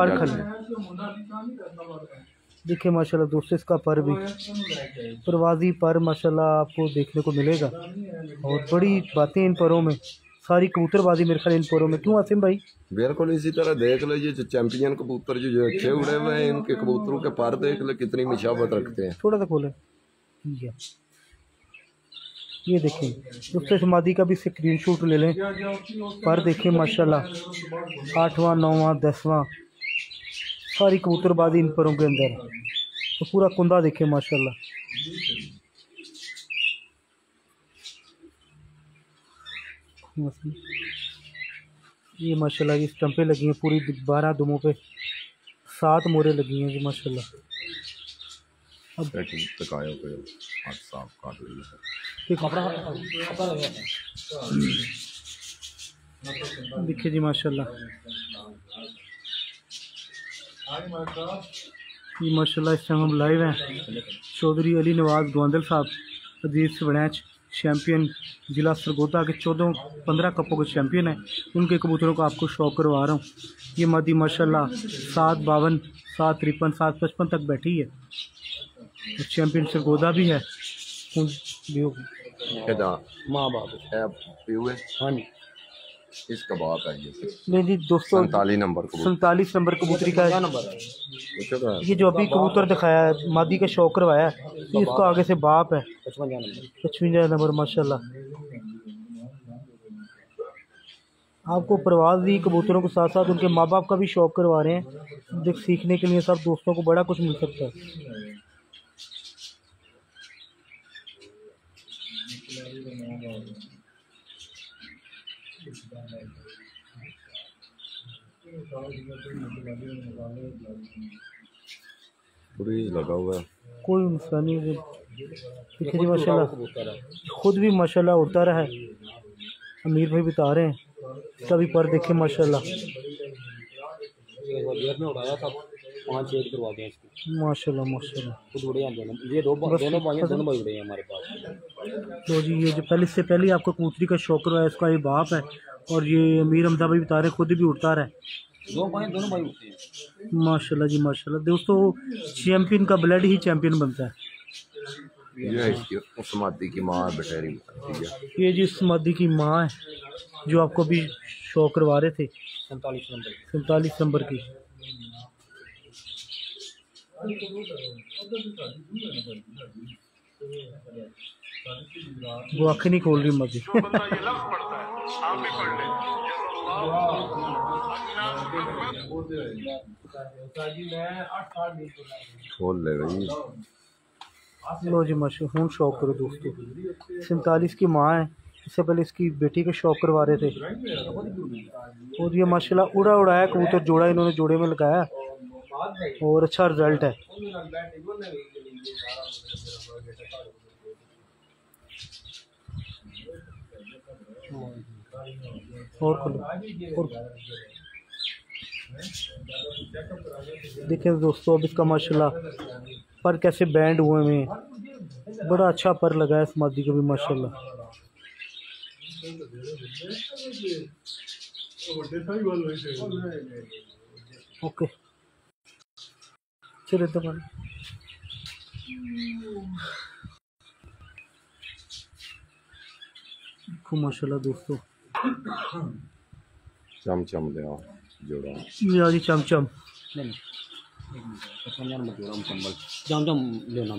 देखिए माशाल्लाह दोस्तों इसका पर भी परवाजी पर माशाल्लाह आपको देखने को मिलेगा। और बड़ी बातें इन परों में, सारी कबूतरबाजी मेरे ख्याल इन परों में। क्यों आसिम भाई? बिल्कुल इसी तरह देख लीजिए जो चैंपियन कबूतर जो जो अच्छे उड़े हुए हैं, इनके कबूतरों के पर देख ले कितनी मिशावत रखते हैं। थोड़ा सा खोले ये देखें दोस्तों, इस मादी का भी स्क्रीनशॉट ले लें। पर देखें माशाल्लाह आठवां नौवां दसवां सारी कबूतरबाजी इन परों के अंदर। तो पूरा कुंदा देखें माशाल्लाह। ये माशाल्लाह ये स्टंपें लगी हैं पूरी बारह दुमों पे, सात मोरे लगी हैं जी माशाल्लाह। अब देखिए जी माशाल्लाह ये माशाल्लाह इस टाइम हम लाइव हैं। चौधरी अली नवाज गोंदल साहब अजीज वड़ैच चैम्पियन ज़िला सरगोदा के चौदह पंद्रह कपों के चैम्पियन हैं। उनके कबूतरों को आपको शौक करवा रहा हूँ। ये मादी माशाल्लाह सात बावन सात तिरपन सात पचपन तक बैठी है। चैम्पियन सरगोदा भी है। माँ बाप हाँ जी इसका बाप है ये नहीं जी दोस्तों सैंतालीस नंबर सैंतालीस नंबर कबूतरी का नंबर। ये जो अभी कबूतर दिखाया है मादी का शौक करवाया है, तो इसको आगे से बाप है पचवंजा नंबर माशाल्लाह। आपको परवाज दी कबूतरों के साथ साथ उनके माँ बाप का भी शौक करवा रहे हैं। देख सीखने के लिए सब दोस्तों को बड़ा कुछ मिल सकता है। लगा हुआ है कोई मसला नहीं है। देखिए जी माशाल्लाह खुद भी माशाल्लाह उड़ता रहा है। अमीर भाई बता रहे हैं इसका भी पर देखे माशाल्लाह माशाल्लाह माशाल्लाह खुद उड़े हैं दोनों। ये दो दोनों भाई दोनों भाई उड़े हैं हमारे पास। तो जी ये जो पहले से पहले आपको कबूतरी का शौक रहा है इसका ये बाप है। और ये अमीर हमदा भाई बता रहे हैं खुद भी उड़ता रहा है। दो भाई दोनों भाई होते हैं। माशाल्लाह जी माशाल्लाह। दोस्तों चैंपियन का ब्लड ही चैंपियन बनता है। ये इसकी उस मादी की माँ बटेरी ठीक है। ये जी उस मादी की माँ है जो आपको अभी शो करवा रहे थे, सैंतालीस नंबर सैंतालीस नंबर की। वो आँखें नहीं खोल रही मादी। खोल ले भाई। लो जी माशा हूँ शौक करो दोस्तों। सैंतालीस की माँ है, इससे पहले इसकी बेटी के शौक करवा रहे थे। और ये माशाल्लाह उड़ा उड़ाया कबूतर जोड़ा इन्होंने जोड़े में लगाया और अच्छा रिजल्ट है। और खोलो और देखें दोस्तों अब इसका माशाल्लाह पर कैसे बैंड हुए में, बड़ा अच्छा पर लगा है इस मादी को भी माशाल्लाह। ओके चलो तो माशाल्लाह दोस्तों चम चम ले आओ जोड़ा। ये जी चमचम जम जम लेना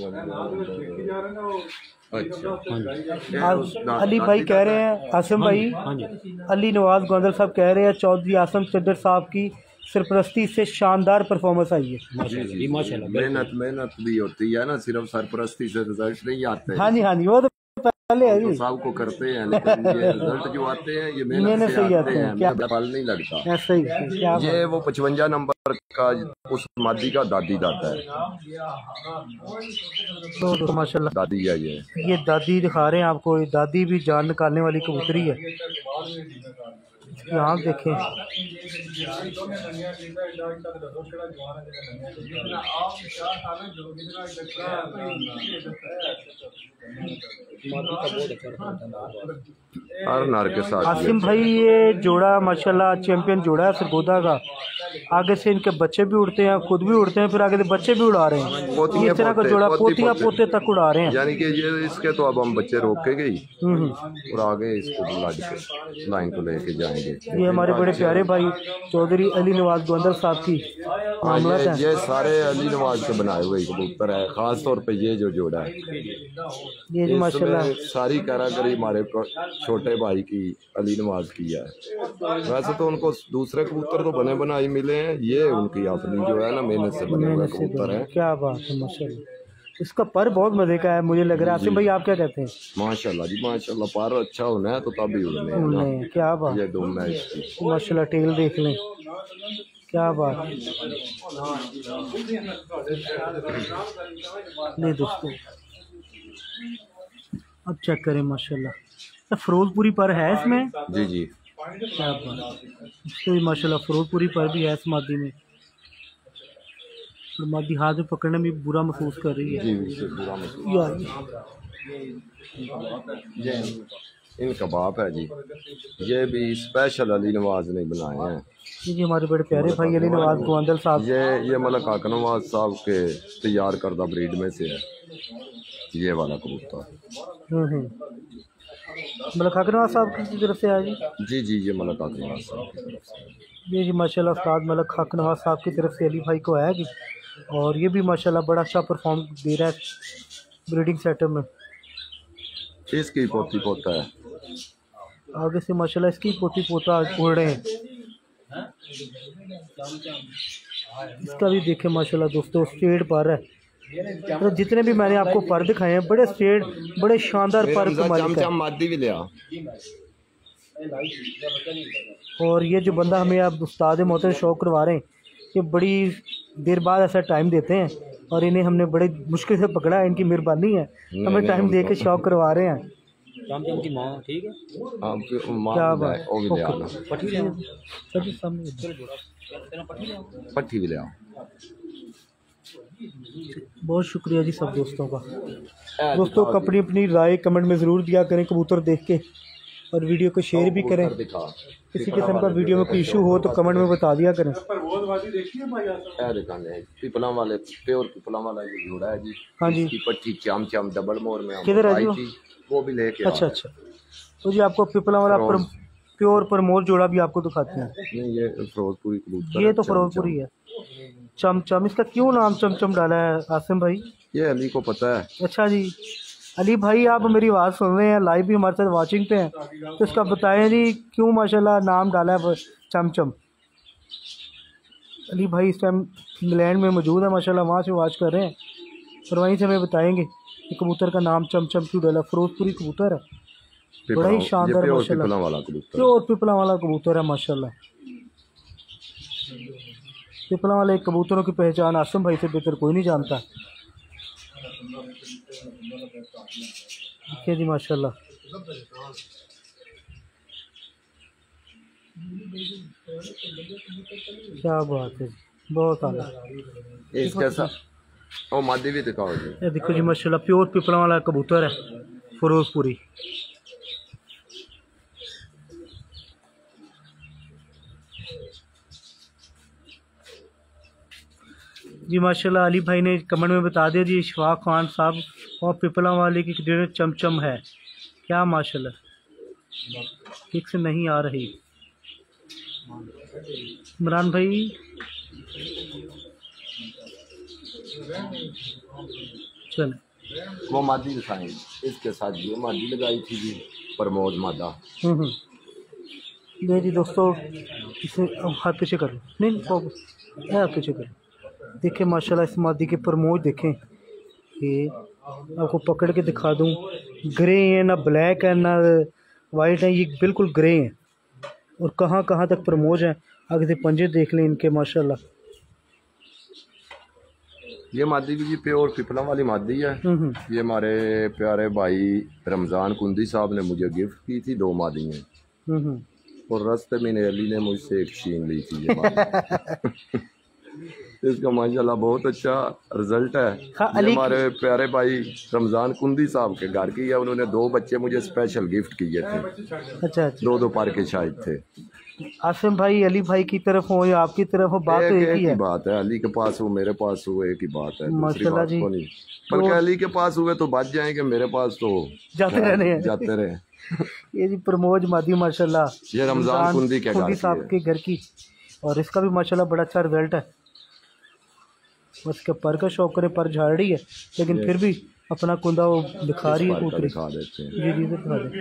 अच्छा आज अली भाई कह रहे हैं, आसिम भाई अली नवाज गोंदल साहब कह रहे हैं चौधरी आसम चद्दर साहब की सरपरस्ती से शानदार परफॉर्मेंस आई है। माशाल्लाह मेहनत मेहनत भी होती है ना, सिर्फ सरपरस्ती से रिजल्ट नहीं आते। हाँ जी हाँ जी वो तो पहले है जी, सब को करते हैं लेकिन ये रिजल्ट जो आते हैं ये मेहनत से आते हैं, क्या फल नहीं लगता। ऐसा ही क्या ये वो पचवंजा नंबर का उस मादी का दादी दादा है। तो, तो माशाल्लाह दादी है ये ये दादी दिखा रहे हैं आपको। ये दादी भी जान निकालने वाली कबूतरी है। यहाँ देखें हर नर के साथ। आसिम भाई ये जोड़ा माशाल्लाह चैंपियन जोड़ा है सरगोदा का। आगे से इनके बच्चे भी उड़ते हैं, खुद भी उड़ते हैं, फिर आगे से बच्चे भी उड़ा रहे हैं। इस तरह का जोड़ा पोतिया पोते तक उड़ा रहे हैं। यानी कि ये इसके तो अब हम बच्चे रोके गई और आगे इसको लाइन को लेके जाएंगे। ये हमारे बड़े प्यारे भाई चौधरी अली नवाज गोंदल साहब की मामला ये, है। ये सारे अली नवाज के बनाए हुए कबूतर है। खास तौर पे ये जो जोड़ा है ये जी माशाल्लाह सारी कारागरी हमारे छोटे भाई की अली नवाज की है। वैसे तो उनको दूसरे कबूतर तो बने बनाए मिले हैं, ये उनकी अपनी जो है ना मेहनत से बने हुए कबूतर है। क्या बात है माशाल्लाह। इसका पर बहुत मजे का है मुझे लग रहा है। आसिम भाई आप क्या कहते हैं? माशाल्लाह जी माशाल्लाह, पर अच्छा होना है तो तभी उड़ने हैं ना। क्या बात, ये दुम है इसकी माशाल्लाह। टेल देख लें, क्या बात है। नहीं दोस्तों अब चेक करें माशाल्लाह, फिरोजपुरी पर है इसमें। जी जी क्या बात, इसको भी माशाल्लाह फिरोजपुरी पर भी है इस मादी में। और मादी हाथ में पकड़ने में बुरा महसूस कर रही है जी बुरा महसूस। ये इन कबाब है जी, ये भी स्पेशल अली नवाज ने बनाए हैं। जी हमारे बड़े प्यारे भाई अली नवाज गोंदल साहब। ये ये मलक हक नवाज साहब के तैयार करदा ब्रीड में से है ये वाला कबूतर। मलक हक नवाज साहब की तरफ से है जी। जी जी ये मलक हक नवाज साहब की तरफ से। जी जी माशाल्लाह उस्ताद मलक हक नवाज साहब की तरफ से अली भाई को है जी। और ये भी माशाल्लाह बड़ा अच्छा परफॉर्म दे रहा है ब्रीडिंग सेटअप में। इसकी पोती पोता है आगे से माशाल्लाह इसकी पोती पोता उड़ रहे हैं। इसका भी देखें माशाल्लाह दोस्तों स्ट्रेट पर है। तो जितने भी मैंने आपको पर दिखाए हैं बड़े स्ट्रेट बड़े शानदार पर मालिक है। मादी भी लिया। और ये जो बंदा हमें अब उस्ताद मोहतरम शौक करवा रहे हैं, ये बड़ी देर बाद ऐसा टाइम देते हैं और इन्हें हमने बड़े मुश्किल से पकड़ा है। इनकी मेहरबानी है, हमें टाइम दे के शौक करवा रहे हैं। की माँ ठीक है, क्या बात, पट्टी भी ले आओ। बहुत शुक्रिया जी सब दोस्तों का। दोस्तों अपनी अपनी राय कमेंट में ज़रूर दिया करें कबूतर देख के। और वीडियो को शेयर भी करें। दिखा किसी किस्म का वीडियो में कोई इशू हो तो कमेंट में बता दिया करें। पिपला वाले प्योर पिपला वाला ये जोड़ा है जी। हाँ जी, इसकी पट्टी चम चम डबल मोर में किधर है जी वो? वो भी लेके अच्छा अच्छा, तो जी आपको पिपला वाला पर, प्योर परमोर जोड़ा भी आपको दिखाते हैं। नहीं ये फिरोजपुरी कबूतर, ये तो फिरोजपुरी है चमचम। इसका क्यों नाम चमचम डाला है आसिम भाई? ये अली को पता है। अच्छा जी, अली भाई आप मेरी आवाज़ सुन रहे हैं, लाइव भी हमारे साथ वाचिंग पे हैं, तो इसका बताएं जी क्यों माशाल्लाह नाम डाला है चमचम। अली भाई इस टाइम इंग्लैंड में मौजूद है माशाल्लाह, वहाँ से वाच कर रहे हैं और वहीं से हमें बताएंगे कि कबूतर का नाम चमचम क्यों डाला। फिरोजपुरी कबूतर है, बड़ा ही शानदार माशाल्लाह, प्योर पिपला वाला कबूतर है माशाल्लाह। पिपला वाले कबूतरों की पहचान आसिम भाई से बेहतर कोई नहीं जानता। ठीक है जी माशाल्लाह। क्या बात है, बहुत आला। इसके साथ ओ मादी भी दिखाओ जी। ये देखो जी माशाल्लाह प्योर पिपला वाला कबूतर है फिरोजपुरी। जी माशाल्लाह अली भाई ने कमेंट में बता दिया जी इशफाक खान साहब और पिपला वाले की डेढ़ चमचम है। क्या माशाल्लाह, ठीक से नहीं आ रही। इमरान भाई चल वो मादी दिखाएंगे। इसके साथ ये मादी लगाई थी जी प्रमोद मादा। हम्म ये जी दोस्तों, इसे हाथ पीछे कर लो, नहीं हाथ पीछे कर। देखें माशाल्लाह इस मादी के प्रमोद देखें, ये आपको पकड़ के दिखा दूं, ग्रे है ना ब्लैक है ना वाइट है, ये बिल्कुल ग्रे हैं। और कहाँ कहाँ तक प्रमोद हैं, आगे से पंजे देख लें इनके माशाल्लाह। ये मादी भी जी प्योर पिपला वाली मादी है। ये हमारे प्यारे भाई रमज़ान कुंदी साहब ने मुझे गिफ्ट की थी, दो मादी हैं। और रास्ते में अली ने मुझसे एक छीन ली थी ये मादी। इसका माशाल्लाह बहुत अच्छा रिजल्ट है। हाँ, ये हमारे प्यारे भाई रमज़ान कुंदी साहब के घर की है। उन्होंने दो बच्चे मुझे स्पेशल गिफ्ट किए थे। अच्छा अच्छा, दो दो पार के शायद थे। आसिम भाई अली भाई की तरफ हो या आपकी तरफ हो, बात तो एक ही है। बात है, अली के पास हो मेरे पास हो एक ही बात है, माशाल्लाह जी। बल्कि अली के पास हुए तो बच जाएंगे, मेरे पास तो जाते रहने हैं जाते रहे। ये जी प्रमोद मादी माशाल्लाह, ये रमज़ान कुंदी के कुंदी साहब के घर की, और इसका भी माशाल्लाह बड़ा अच्छा रिजल्ट है। उसके पर का शौक करे, पर झाड़ रही है लेकिन फिर भी अपना कुंदा वो दिखा रही है। कूतरी दिखा देते हैं जी जी दिखा दे।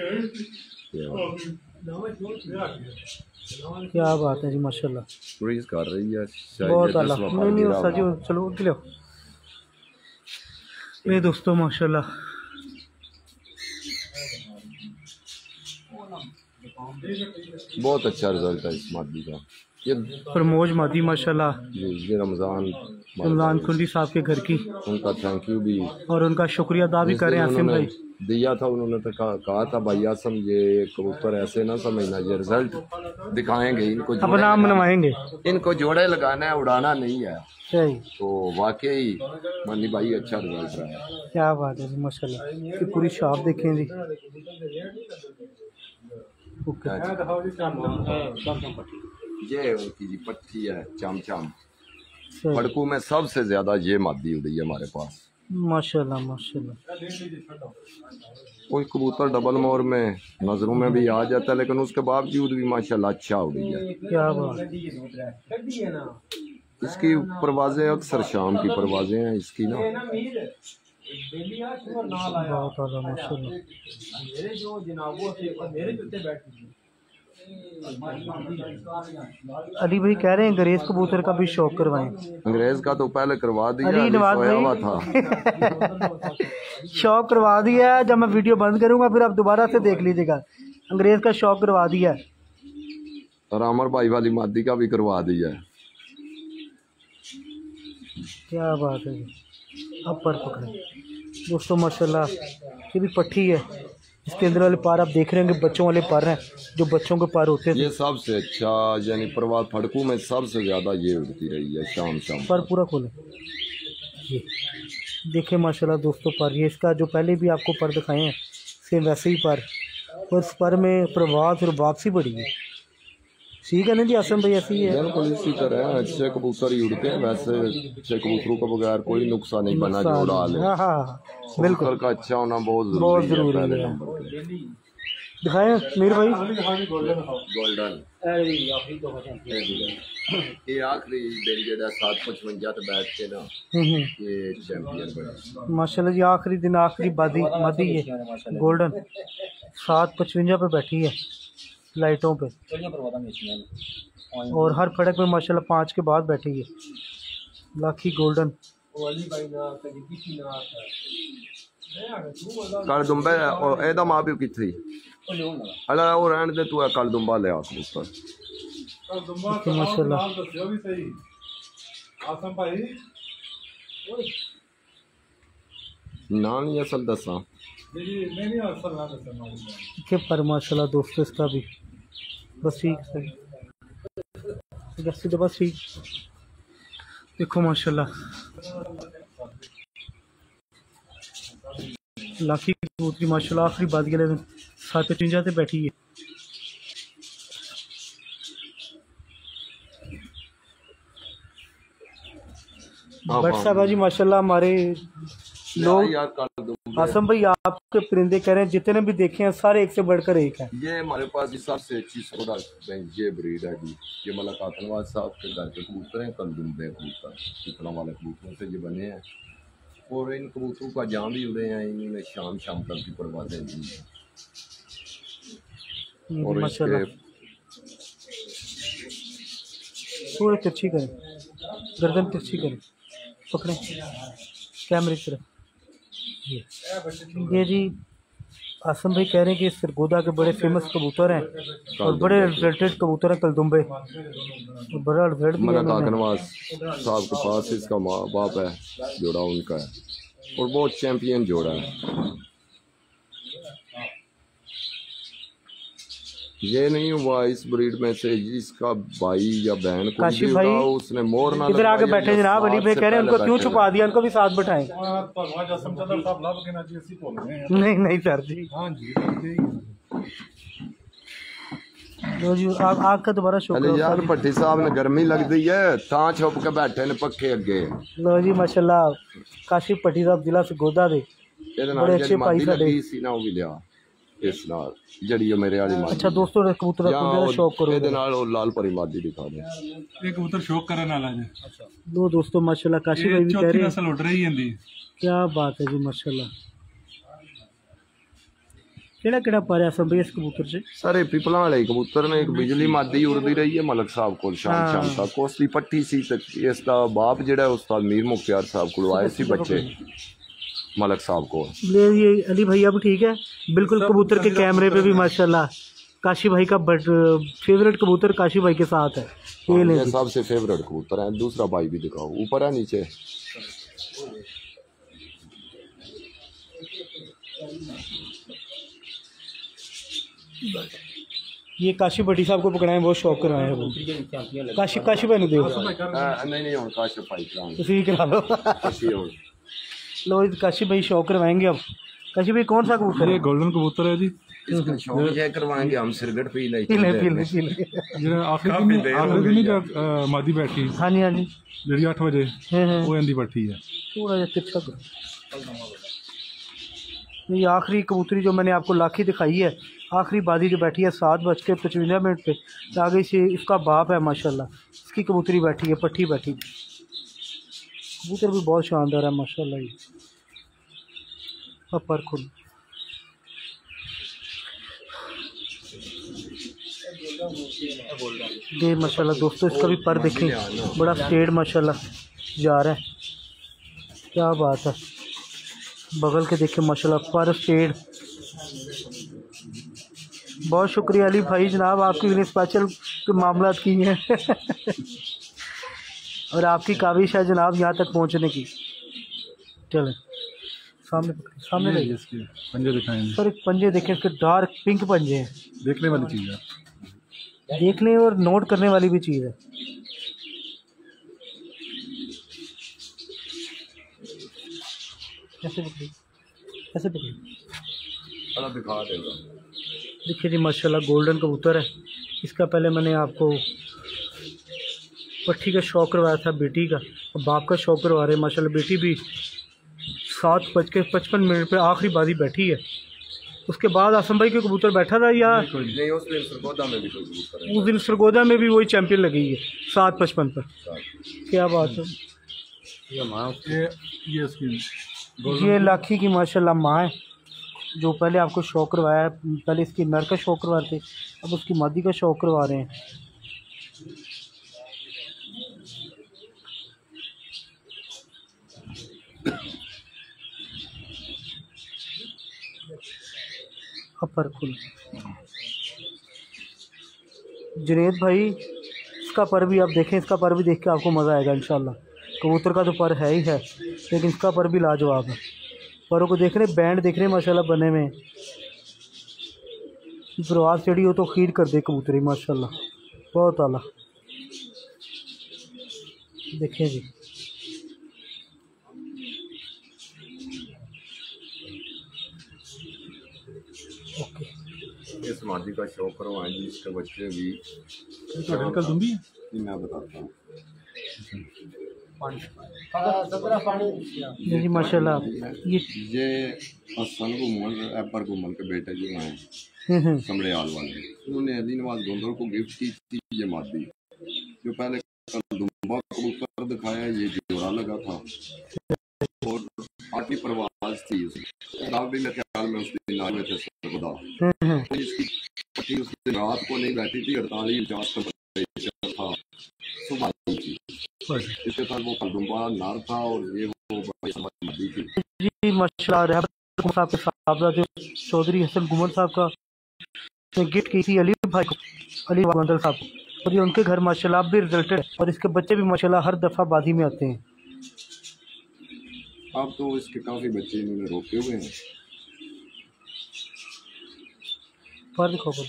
क्या बात है जी माशाल्लाह, कर रही है बहुत आला। नहीं नहीं सजी, चलो उठ लो मेरे दोस्तों माशाल्लाह। बहुत अच्छा रिजल्ट है इस मादी का। ये प्रमोद मादी माशाल्लाह, ये रमज़ान रमज़ान कुंदी साहब के घर की, उनका थैंक यू भी और उनका शुक्रिया अदा भी करें आसिम भाई। दिया था उन्होंने तो कहा, कहा था भाई आसम ये कबूतर ऐसे ना समझना, ये रिजल्ट दिखाएंगे इनको, अपना नाम बनवाएंगे, इनको जोड़े लगाना है, उड़ाना नहीं है। सही, तो वाकई मनी भाई अच्छा रिजल्ट रहा है। क्या बात है जी माशाल्लाह। कि पूरी शॉप देखें जी। ये उनकी जी पट्टी है चमचम। फड़कू में सबसे ज्यादा ये मादी उड़ी है हमारे पास माशाल्लाह माशाल्लाह। कोई कबूतर डबल मोर में नजरों में भी आ जाता है, लेकिन उसके बावजूद भी माशाल्लाह अच्छा उड़ी है। क्या बात, इसकी परवाजें अक्सर शाम की परवाजें हैं इसकी ना। बहुत आला माशाल्लाह। अली भाई कह रहे हैं अंग्रेज कबूतर का भी शौक करवाएं। अंग्रेज का तो पहले करवा दिया, अली नवाज सोया हुआ था। शौक करवा दिया है, जब मैं वीडियो बंद करूंगा फिर आप दोबारा से देख लीजिएगा। अंग्रेज का शौक करवा दिया है, और अमर भाई वाली मादी का भी करवा दिया है। क्या बात है जी। अब पर पकड़े दोस्तों माशाल्लाह, ये भी पट्टी है। इसके अंदर वाले पार आप देख रहे होंगे बच्चों वाले पार हैं, जो बच्चों के पार होते हैं। ये सबसे अच्छा यानी परवाज फड़कू में सबसे ज्यादा ये उड़ती रही है शाम शाम। पर पूरा खोले ये देखें माशाल्लाह दोस्तों, पर ये इसका जो पहले भी आपको पर दिखाए हैं सेम वैसे ही पर, और इस पर में प्रवास और वापसी बड़ी है। ठीक है ना जी आसम भाई, ऐसी है बिल्कुल इसी तरह अच्छे कबूतर ही उड़ते हैं। वैसे अच्छे कबूतरों को बगैर कोई नुकसान नहीं बना जो उड़ा ले। हाँ हाँ बिल्कुल, कबूतर का अच्छा होना बहुत बहुत जरूरी है जरूरी पहले है। नंबर पे। दिखाएं मीर भाई। गोल्डन ये आखिरी दिन जेड़ा सात पचवंजा ते बैठ के ना ये चैंपियन बना माशाल्लाह जी। आखिरी दिन आखिरी बादी मादी है गोल्डन सात पचवंजा पे बैठी है लाइटों पे, और हर फड़क में माशाल्लाह पाँच के बाद बैठी है लाखी गोल्डन। कल दुंबे एदा मां प्यो किथे अला वो रहन दे तू कल दुंबा ले आ कबूतर माशाल्लाह। ना नहीं असल दसा के पर माशाल्लाह दोस्तों इसका भी बस ठीक सही तो बस ठीक। देखो माशाल्लाह लाखी कबूतरी माशाल्लाह आखिरी बात के लिए सात चिंजा से बैठी है। भट्ट साहब जी माशाल्लाह हमारे लोग आसम भाई आपके परिंदे कह रहे हैं जितने भी देखे हैं सारे एक से बढ़कर एक हैं। ये हमारे पास इस सबसे अच्छी सोडा ये ब्रीड है जी। ये मलक आतंकवाद साहब के घर के कबूतर हैं, कलदुम्बे कबूतर इतना वाले कबूतरों से ये बने हैं। और इन कबूतरों का जाम भी उड़े हैं, इन्होंने शाम शाम तक की परवाजें दी हैं। और माशाल्लाह थोड़ी तिरछी करें, गर्दन तिरछी करें, पकड़ें कैमरे की तरफ। ये जी आसम भाई कह रहे हैं कि सरगोदा के बड़े फेमस कबूतर हैं और बड़े रिजल्टेड कबूतर हैं कलदुम्बे, और बड़ा रिजल्ट भी है। साहब के पास इसका माँ बाप है, जोड़ा उनका है और बहुत चैंपियन जोड़ा है। ये नहीं हुआ इस ब्रीड में से जिसका भाई या बहन को काशिफ भाई उसने मोर ना इधर आके बैठे जनाब। अली भाई कह रहे हैं उनको क्यों छुपा दिया, उनको भी साथ बैठाएं। नहीं नहीं सर जी, लो जी आग आग का दोबारा शुक्र यार भट्टी साहब ने गर्मी लगती है ता छुप के बैठे ने पक्के अगे। लो जी माशाल्लाह काशिफ भट्टी साहब जिला सरगोदा दे बड़े अच्छे भाई साडे सी ना वो भी लिया इस नाल जड़ी मेरे वाली मादी। अच्छा दोस्तों कबूतर का शौक करो, ਇਹਦੇ ਨਾਲ ਉਹ ਲਾਲ ਪਰੀ ਮਾਦੀ दिखा दे। ਇਹ ਕਬੂਤਰ ਸ਼ੌਕ ਕਰਨ ਵਾਲਾ ਜੀ। अच्छा दो दोस्तों माशाल्लाह काशिफ भाई भी कह चौथी रहे नस्ल उड़ रही है। क्या बात है जी माशाल्लाह। केड़ा केड़ा पाया सब भाई इस कबूतर से? सारे पिपला वाले कबूतर ने। एक बिजली मादी उड़ती रही है मलक साहब को शाम शाम तक। उसकी पट्टी सी इसका बाप जेड़ा उस्ताद मीर मुख्तियार साहब को आए सी बच्चे मलक साहब को। ये अली भैया भी ठीक है बिल्कुल। कबूतर के कैमरे पे भी माशाल्लाह काशी भाई का फेवरेट कबूतर काशी भाई के साथ है। ये ले सबसे फेवरेट कबूतर है। दूसरा भाई भी दिखाओ, ऊपर है नीचे। ये काशी भट्टी साहब को पकड़ाए, बहुत शौक कराए हैं वो। काशी काशी भाई ने दे नहीं नहीं और काशी भाई तुसी करा लो। लो काशी भाई शौक करवाएंगे अब। काशी भाई कौन सा कबूतर है? ये गोल्डन कबूतर है जी। इसका शौक ये करवाएंगे हम। सिरगट पी ले पी ले पी ले पी ले आखिरी दिन आखिरी दिन जो मादी बैठी। हां जी हां जी जेडी आठ बजे वो अंदी बैठी है। थोड़ा जा तिरछा करो। ये आखिरी कबूतरी जो मैंने आपको लाखी दिखाई है, आखिरी बादी जो बैठी है सात बज के पचवंजा मिनट पे, आगे से इसका बाप है माशाल्लाह। इसकी कबूतरी बैठी है, पट्टी बैठी। कबूतर भी बहुत शानदार है माशाल्लाह। ये पर खुल दे माशाल्लाह दोस्तों। इसका भी पर देखें, बड़ा स्टेड माशाल्लाह जा रहा है। क्या बात है, बगल के देखें माशाल्लाह पर स्टेड। बहुत शुक्रिया अली भाई जनाब, आपकी लिए स्पेशल मामला की हैं और आपकी काविश है जनाब यहाँ तक पहुँचने की। चलें सामने सामने पंजे दिखाएंगे सर। एक पंजे देखें, इसके डार्क पिंक पंजे हैं। देखने वाली चीज़ है, देखने और नोट करने वाली भी चीज़ है। कैसे पकड़ी कैसे पकड़ी दिखा देगा। देखिए जी माशाल्लाह गोल्डन कबूतर है। इसका पहले मैंने आपको पट्टी का शौक करवाया था बेटी का, और बाप का शौक करवा रहे हैं माशाल्लाह। बेटी भी सात बज के पचपन मिनट पे आखिरी बाजी बैठी है। उसके बाद आसम भाई के कबूतर बैठा था या नहीं, उस दिन सरगोदा में भी कोई कबूतर है। उस दिन सरगोदा में भी वही चैंपियन लगी है सात पचपन पर। क्या बात है। ये माँ ये ये इसकी ये लाखी की माशाल्लाह माँ है, जो पहले आपको शौक करवाया है। पहले इसकी नर का शौक करवा रहे थे, अब उसकी मादी का शौक करवा रहे हैं। अपर खुल जुनेद भाई, इसका पर भी आप देखें, इसका पर भी देख के आपको मज़ा आएगा इंशाल्लाह। कबूतर का तो पर है ही है, लेकिन इसका पर भी लाजवाब है। परों को देख रहे, बैंड देख रहे माशाल्लाह बने में। परवाज़ चढ़ी हो तो खीर कर दे कबूतरी माशाल्लाह, बहुत आला। देखें जी ओके। इस मादी का शौक करवाएं जी, इसके बच्चे भी कल तुम भी मैं बताता हूँ। जी जी माशाल्लाह। ये ये हसन घुमन एपर घुमन के बेटे जो हैं हम्म हम्म समड़ियाल वाले, उन्होंने अली नवाज गोंदल को गिफ्ट की थी ये मादी। जो पहले दुम्बा कबूतर दिखाया, ये जोड़ा लगा था और आखिरी परवाज थी उसकी। भी मेरे ख्याल में उसके नाम में थे सरगोदा। इसकी उसकी रात को नहीं बैठी थी, अड़तालीस उनचास का था, सुबह थी। इसके साथ वो कलदुम्बा नार था और ये वो मादी थी जी माशाल्लाह। रहमत साहब के साहब जो चौधरी हसन गुमन साहब का गिफ्ट की थी अली भाई को, अली गोंदल साहब को, और ये उनके घर माशाल्लाह भी रिजल्टेड है, और इसके बच्चे भी माशाल्लाह हर दफ़ा बाजी में आते हैं। अब तो इसके काफी बच्चे इन्होंने रोके हुए हैं। पर दिखाओ पर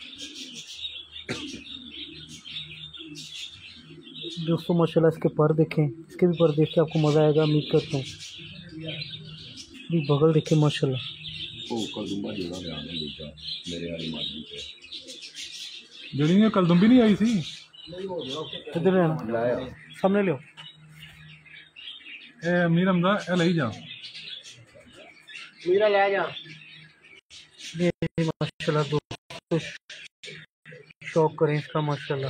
दोस्तों माशाल्लाह इसके पर देखें, इसके भी पर देख के आपको मज़ा आएगा, उम्मीद करता हूँ। भी बगल देखें माशाल्लाह। वो कलदुम्बा जोड़ा ले आना बेटा मेरे वाली मादी पे। जड़ी में कल तुम भी नहीं आई थी। इधर है ना, सामने ले आओ। ए अमीर हमदा ए ले जा मीरा ले जा। ये माशाल्लाह दोस्तों शौक करें इसका माशाल्लाह।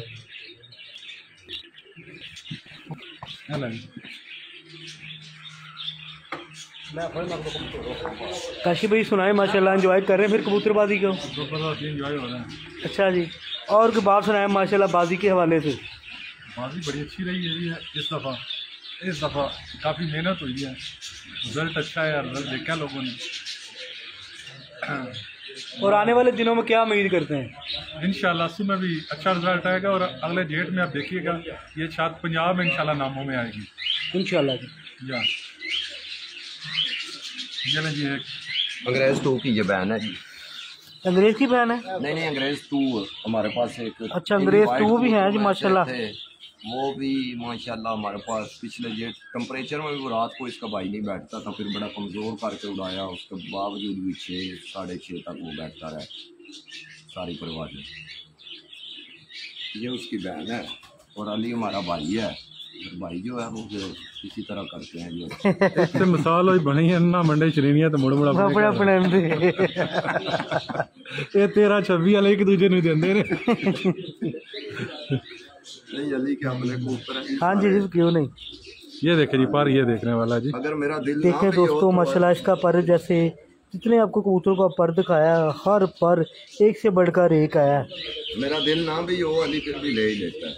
ए ले काशी भाई सुनाए माशाल्लाह, एंजॉय कर रहे हैं फिर कबूतरबाजी को। जबरदस्त एंजॉय हो रहा है। अच्छा जी, और के बात सुनाए माशाल्लाह बाजी के हवाले से। बाजी बड़ी अच्छी रही है जी इस दफ़ा। इस दफ़ा काफ़ी मेहनत हुई है, रिजल्ट अच्छा है, रिजल्ट देखा लोगों ने। और आने वाले दिनों में क्या उम्मीद करते हैं? इंशाल्लाह अस्सू में भी अच्छा रिजल्ट आएगा, और अगले डेट में आप देखिएगा ये शायद पंजाब में इंशाल्लाह नामों में आएगी इंशाल्लाह जी। या ये जी एक अंग्रेज टू की ये बहन है जी। अंग्रेज की बहन है? नहीं नहीं, अंग्रेज टू हमारे पास एक। अच्छा, अंग्रेज टू भी हैं जी माशाल्लाह। वो भी माशाल्लाह हमारे पास पिछले ये टेम्परेचर में भी वो रात को इसका भाई नहीं बैठता था, फिर बड़ा कमज़ोर करके उड़ाया, उसके बावजूद भी छः साढ़े छः तक वो बैठता रहा सारी परिवार में। ये उसकी बहन है और अली हमारा भाई है। भाई जो है वो इसी तरह करते हैं जो ते मिसाल होई बनी है ना मंडे श्रेणियां तो मुड़ मुड़ अपने अपने ये तेरह छब्बी वाले एक दूजे नु देंदे ने। नहीं अली के अपने कबूतर है। हाँ जी जी, क्यों नहीं। ये देखे जी पर, ये देखने वाला जी। अगर मेरा दिल ना देखें भी हो दोस्तों तो माशाल्लाह इसका पर, जैसे जितने आपको कबूतरों का पर दिखाया, हर पर एक से बढ़कर एक आया है। मेरा दिल ना भी हो अली फिर भी ले ही लेता है।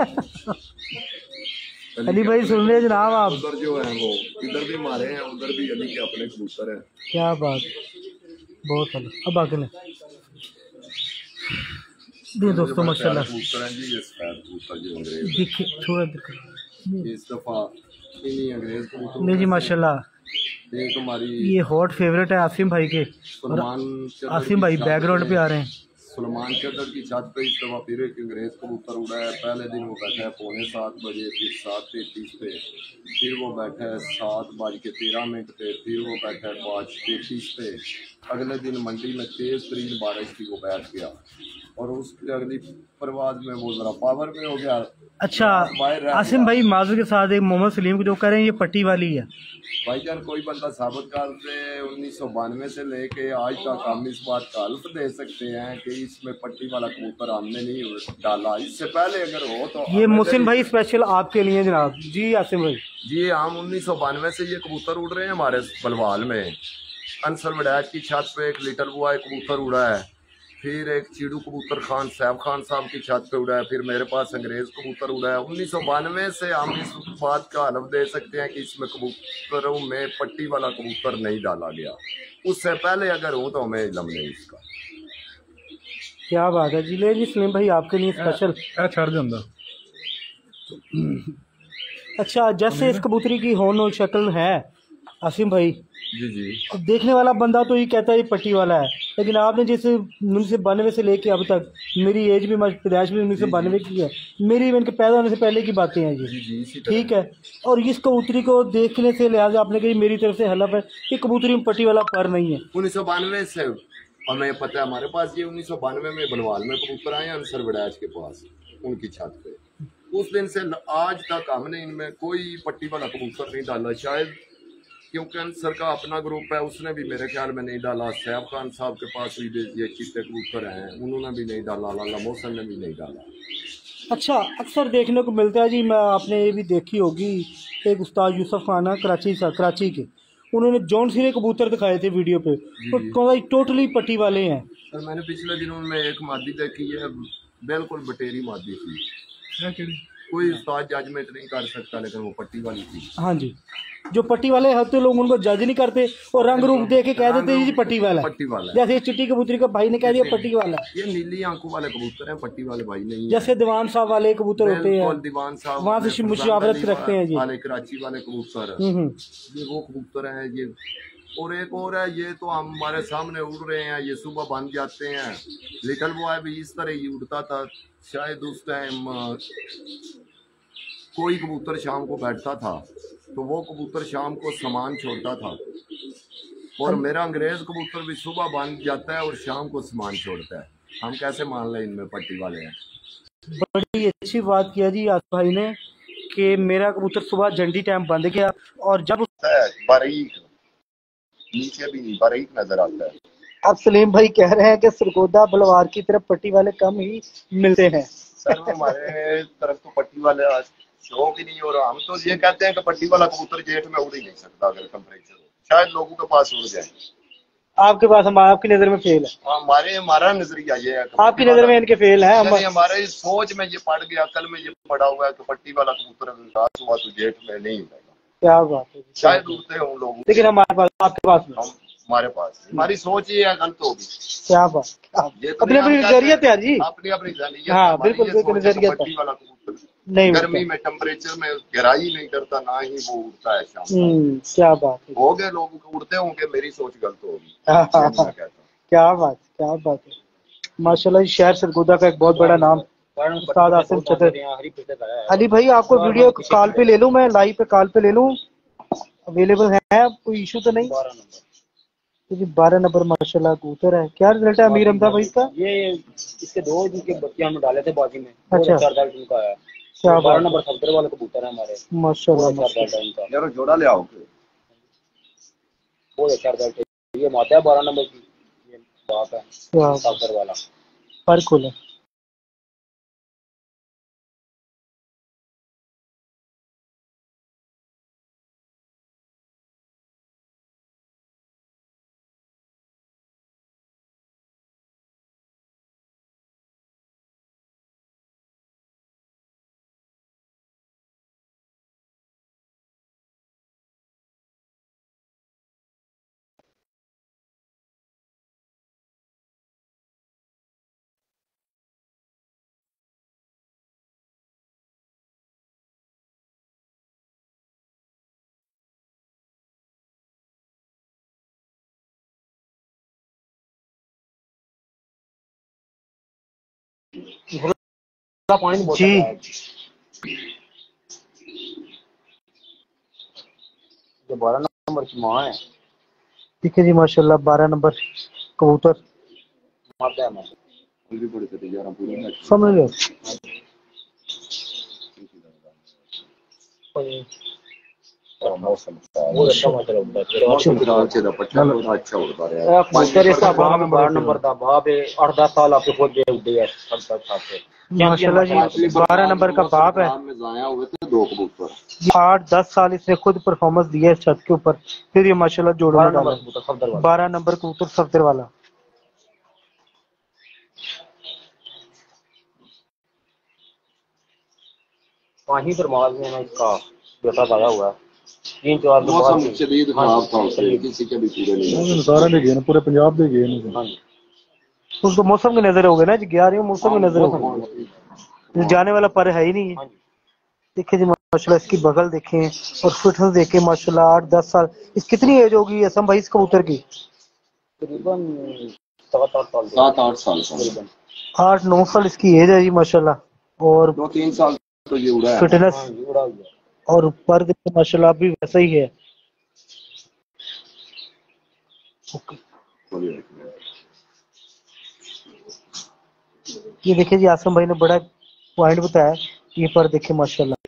अली भाई सुन रहे जनाब आप? उधर जो है वो इधर भी मारे हैं, उधर भी अली के अपने कबूतर हैं। क्या बात, बहुत अच्छा। अब आगे लें ये दोस्तों माशाल्लाह। कबूतर हैं जी, ये सफेद कबूतर जो अंग्रेज देखिए थोड़ा दिखा इस दफा इन्हीं अंग्रेज कबूतर नहीं जी माशाल्लाह। एक हमारी ये हॉट फेवरेट है आसिम भाई के, और सलमान आसिम भाई बैकग्राउंड पे आ रहे हैं। सलमान चदर की छत पे इस दफा फिर एक अंग्रेज कबूतर उड़ा है। पहले दिन वो बैठा है पौने सात बजे, फिर सात तैंतीस पे, फिर वो बैठा है सात बज के तेरह मिनट पे, फिर वो बैठा है पाँच तैंतीस पे, अगले दिन मंडी में तेज तरीन बारिश थी, वो बैठ गया और उसके अगली परवाज में वो जरा पावर में हो गया। अच्छा बाहर रह आसिम गया। भाई माजूर के साथ एक मोहम्मद सलीम को जो कह रहे हैं ये पट्टी वाली है। भाईजान कोई बंदा साबित कर दे उन्नीस सौ बानवे से लेके आज तक हम इस बात का हल्फ दे सकते हैं कि इसमें पट्टी वाला कबूतर हमने नहीं डाला। इससे पहले अगर हो तो ये मोहसिन भाई स्पेशल आपके लिए जनाब। जी आसिम भाई जी, हम उन्नीस सौ बानवे से ये कबूतर उड़ रहे हैं हमारे बलवाल में। अंसर वडैच की छत पे एक लिटिल बॉय कबूतर उड़ा है, फिर एक चीड़ू कबूतर खान सैफ खान साहब की छत पे उड़ा है, फिर मेरे पास अंग्रेज कबूतर उड़ा है। उन्नीस सौ बानवे से हम इस बात का हलफ दे सकते हैं कि इसमें कबूतरों में पट्टी वाला कबूतर नहीं डाला गया। उससे पहले अगर हो तो हमें इल्म नहीं इसका। क्या बात है जी। ले जी सलीम भाई आपके लिए स्पेशल। ए छड़ दे अंदर। अच्छा जैसे इस कबूतरी की होन और शक्ल है आसिम भाई, जी जी, अब देखने वाला बंदा तो ये कहता है ये पट्टी वाला है, लेकिन आपने जैसे उन्नीस सौ बानवे से लेके अब तक, मेरी एज भी पैदाइश भी उन्नीस सौ बानवे की है, मेरी इनके पैदा होने से पहले की बातें हैं जी जी, जी, इसी तरह। ठीक है। और इस कबूतरी को देखने से लिहाजा आपने कही मेरी तरफ से हलफ है कि कबूतरी में पट्टी वाला पर नहीं है। उन्नीस सौ बानवे से हमें पता है, हमारे पास ये उन्नीस सौ बानवे में बनवाल में कबूतर आए अंसर वडैच के पास उनकी छत पे। उस दिन से आज तक हमने इनमें कोई पट्टी वाला कबूतर नहीं डाला। शायद क्योंकि अंसर का अपना ग्रुप है, उसने भी मेरे ख्याल में नहीं डाला। सैफ खान साहब के पास भी ये चिट्टे कबूतर हैं, उन्होंने भी नहीं डाला। लाला मोहसन ने भी नहीं डाला। अच्छा अक्सर देखने को मिलता है जी, मैं आपने ये भी देखी होगी, एक उस्ताद यूसुफ खान है कराची से, कराची के, उन्होंने जौन सिरे कबूतर दिखाए थे वीडियो पे, तो टोटली पट्टी वाले हैं। सर मैंने पिछले दिनों में एक मादी देखी है, बिल्कुल बटेरी मादी थी। कोई उस्ताद जजमेंट नहीं कर सकता, लेकिन वो पट्टी वाली थी। हाँ जी, जो पट्टी वाले होते लोग उनको जज नहीं करते और रंग रूप देख के कह देते हैं जी पट्टी वाला है। पट्टी वाला है। जैसे चिट्टी कबूतरी का भाई ने कह दिया पट्टी वाला है। ये नीली आंखों वाले कबूतर हैं, पट्टी वाले भाई नहीं है। जैसे दीवान साहब वाले कबूतर होते हैं, दीवान साहब वहाँ से मुशावरत रखते हैं जी वाले कराची वाले कबूतर, ये वो कबूतर हैं ये। और एक और है, ये तो हमारे सामने उड़ रहे हैं, ये सुबह बन जाते हैं। लिटिल बॉय भी इस तरह ही उड़ता था। शायद उस टाइम कोई कबूतर शाम को बैठता था तो वो कबूतर शाम को सामान छोड़ता था, और मेरा अंग्रेज कबूतर भी सुबह बन जाता है और शाम को सामान छोड़ता है। हम कैसे मान लें इनमें पट्टी वाले हैं। बड़ी अच्छी बात किया जी आसिफ भाई ने कि मेरा कबूतर सुबह झंडी टाइम बंद गया, और जब बारीक नीचे भी नहीं बारीक नजर आता है। अब सलीम भाई कह रहे हैं कि सरगोदा बलवार की तरफ पट्टी वाले कम ही मिलते हैं। सर हमारे तरफ तो पट्टी वाले शौक ही नहीं, और हम तो ये कहते हैं कि पट्टी वाला कबूतर जेठ में उड़ ही नहीं सकता अगर टेम्परेचर हो। शायद लोगों के पास उड़ जाए, आपके पास, हम आपकी नजर में फेल है। हमारे हमारा नजरिया ये है, आपकी नजर में इनके फेल है। हम हमारे सोच में ये पड़ गया, कल में ये पड़ा हुआ है कि पट्टी वाला कबूतर अगर घास हुआ तो जेठ में नहीं उड़ेगा। क्या बात है, शायद उड़ते हों लोग, लेकिन हमारे पास, आपके पास नहीं। हमारे पास हमारी सोच ये है, गलत होगी। क्या बात, अपनी अपनी नजरियत है जी, अपनी अपनी नजरियत। हाँ बिल्कुल बिल्कुल नजरियत पट्टी वाला कबूतर नहीं, गर्मी में टेम्परेचर में गहराई नहीं करता, ना ही वो उड़ता है शाम को। क्या बात है, हो गए लोगों को उड़ते होंगे, मेरी सोच गलत होगी। क्या बात क्या बात है। माशाल्लाह शहर सरगोदा का एक बहुत बड़ा नाम उस्ताद आसिम चतर। अली भाई आपको वीडियो कॉल पे ले लूं, मैं लाइव पे कॉल पे ले लूं, अवेलेबल है, कोई इशू तो नहीं? क्योंकि बारह नंबर माशाल्लाह कबूतर है। क्या रिजल्ट है अमीर अहमदा भाई का? ये इसके दो जिनके बच्चे हमने डाले थे बाजी में, अच्छा उनका है। क्या बारह नंबर सफदर वाले कबूतर है हमारे माशाल्लाह। यार जोड़ा ले आओ, बहुत अच्छा रिजल्ट है। ये माता है बारह नंबर की, ये बाप है सफदर वाला, फर्क हो पॉइंट जी। जो बारह नंबर की माँ है ठीक है जी माशाल्लाह बारह नंबर कबूतर माता है माता भी बड़े थे यार पूरे में समझ लो। और मौसम वो अच्छा मतलब मौसम खराब से दा पट्टा थोड़ा अच्छा उड़ता रहा है कबूतर इसका बाप बारह नंबर का बाप है आठ दस साल आपके खुद दे उड़े है सब सब साथ माशाल्लाह जी बारह नंबर का बाप है में जाया हुए थे दो कबूतर आठ दस साल इसने खुद परफॉर्मेंस दिया है छत के ऊपर फिर ये माशाल्लाह जोड़ों में बारह डाला नंबर कबूतर सफदर वाला बारह नंबर कबूतर सफदर वाला। वहीं पर माल में इसका बेटा पैदा हुआ है तीन चार दिन बाद मौसम शदीद खराब था उससे किसी के भी पूरे नहीं सारे दे गए पूरे पंजाब दे गए ने। हाँ जी उसको मौसम की नजर हो गया ना जी ग्यारह मौसम की नजर हो गई जाने वाला पर है ही नहीं है। हाँ जी देखिए जी माशाल्लाह इसकी बगल देखें और फिटनेस देखें माशाल्लाह आठ दस साल इस कितनी एज होगी असम भाई इस कबूतर की तकरीबन सात आठ साल सात आठ साल तकरीबन आठ नौ साल इसकी एज है जी माशाल्लाह और दो तीन साल तो ये उड़ा है फिटनेस हाँ जी उड़ा हुआ और पर देखिए माशाल्लाह अभी वैसा ही है। ओके ये देखिए जी आसम भाई ने बड़ा पॉइंट बताया ये पर देखिए माशाल्लाह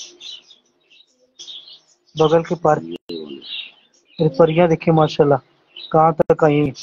बगल के पर परियां देखिए माशाल्लाह कहाँ तक आई हैं।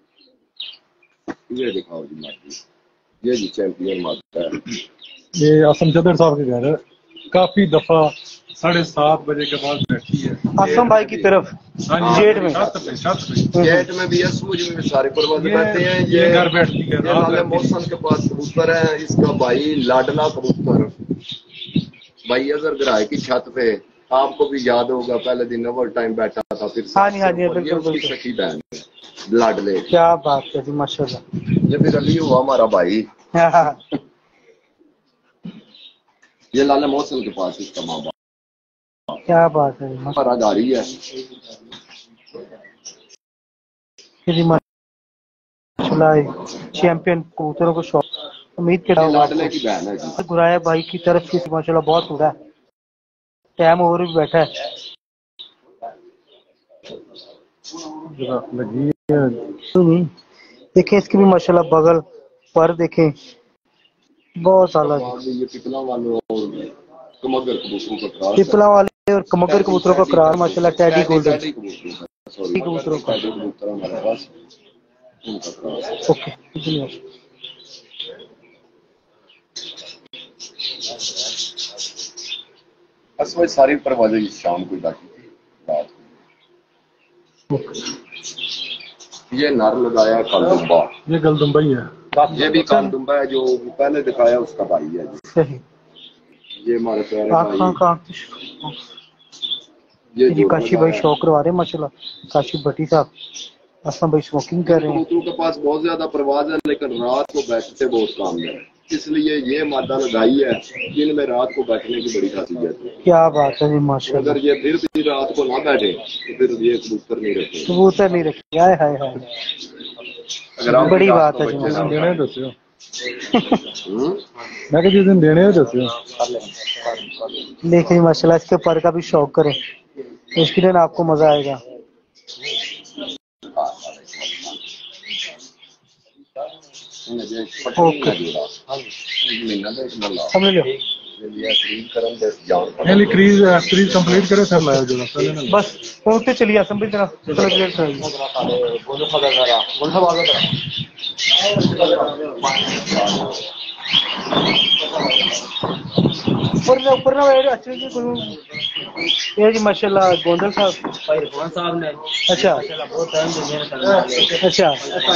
ये दिखाओ जी मार्केट ये जी चैंपियन मारता है ये आसम चदर साहब के घर काफी दफा साढ़े सात बजे के बाद बैठी है आसम भाई की तरफ हाँ जी जेट में छत पे छत पे गेट में भी है सूज में भी सारे परवाज़ ये- बैठते हैं ये घर बैठती है ये रात लाले रहती है। मौसम के पास कबूतर है इसका भाई लाडला कबूतर भाई अजहर गराए की छत पे आपको भी याद होगा पहले दिन ओवर टाइम बैठा था फिर हाँ जी, हाँ जी, और ये बिल्कुल, उसकी बिल्कुल। सखी बहन है लाडले क्या बात है जी माशाल्लाह। ये फिर अली हुआ हमारा भाई ये लाले मौसम के पास इसका माँ बाप क्या बात है जी हमारा गाड़ी है माशाल्लाह चैंपियन कबूतरों को शौक उम्मीद के ये लाडले की बहन है जी गुराया भाई की तरफ से माशाल्लाह बहुत उड़ा है टाइम ओवर भी बैठा है। लगी है देखें इसकी भी माशाल्लाह बगल पर देखें बहुत आला जी। ये पिपला वालों और कमगर कबूतरों का क्रॉस है। पिपला वाले और कमगर कबूतरों का करार माशाल्लाह टैडी गोल्डन टैडी कबूतरों का सॉरी कबूतरों का टैडी कबूतर हमारे पास उनका क्रॉस है। ओके धन्यवाद। असली सारी परवाज़ें शाम को डाकी थी रात को ये नर लगाया कलदुम्बा ये गलदुम्बा ही है ये भी कलदुम्बा है जो पहले दिखाया उसका भाई है जी सही ये हमारे प्यारे आँख भाई आँख आँख ये जी जो काशी भाई शौक करवा रहे हैं माशाल्लाह काशी भट्टी साहब असम भाई स्मोकिंग कर रहे हैं। कबूतरों के पास बहुत ज्यादा परवाज है लेकिन रात को बैठते बहुत काम है इसलिए ये मादा लगाई है दिन में रात को बैठने की बड़ी खासियत है। क्या बात है जी माशाल्लाह। अगर ये फिर भी रात को ना बैठे तो फिर ये कबूतर नहीं रखे कबूतर नहीं रखे हाय हाय हाय अगर आप बड़ी रात बात को है जी बच्चे ना देने उठाएं। दस्यो हम्म? मैं कि जिस दिन देने दस्यो लेकिन माशाल्लाह इसके पर का भी शौक करें इसके दिन आपको मजा आएगा। ओके समझ लो पहले क्रीज क्रीज कंप्लीट करे फिर लाया जो पहले ना बस पहुंचते चलिए असम भी जरा सेलिब्रेट कराइए। ऊपर ना ऊपर ना बैठ अच्छे से गुरु ये जी माशाल्लाह गोंदल साहब भाई साहब ने अच्छा बहुत टाइम दे दिया अच्छा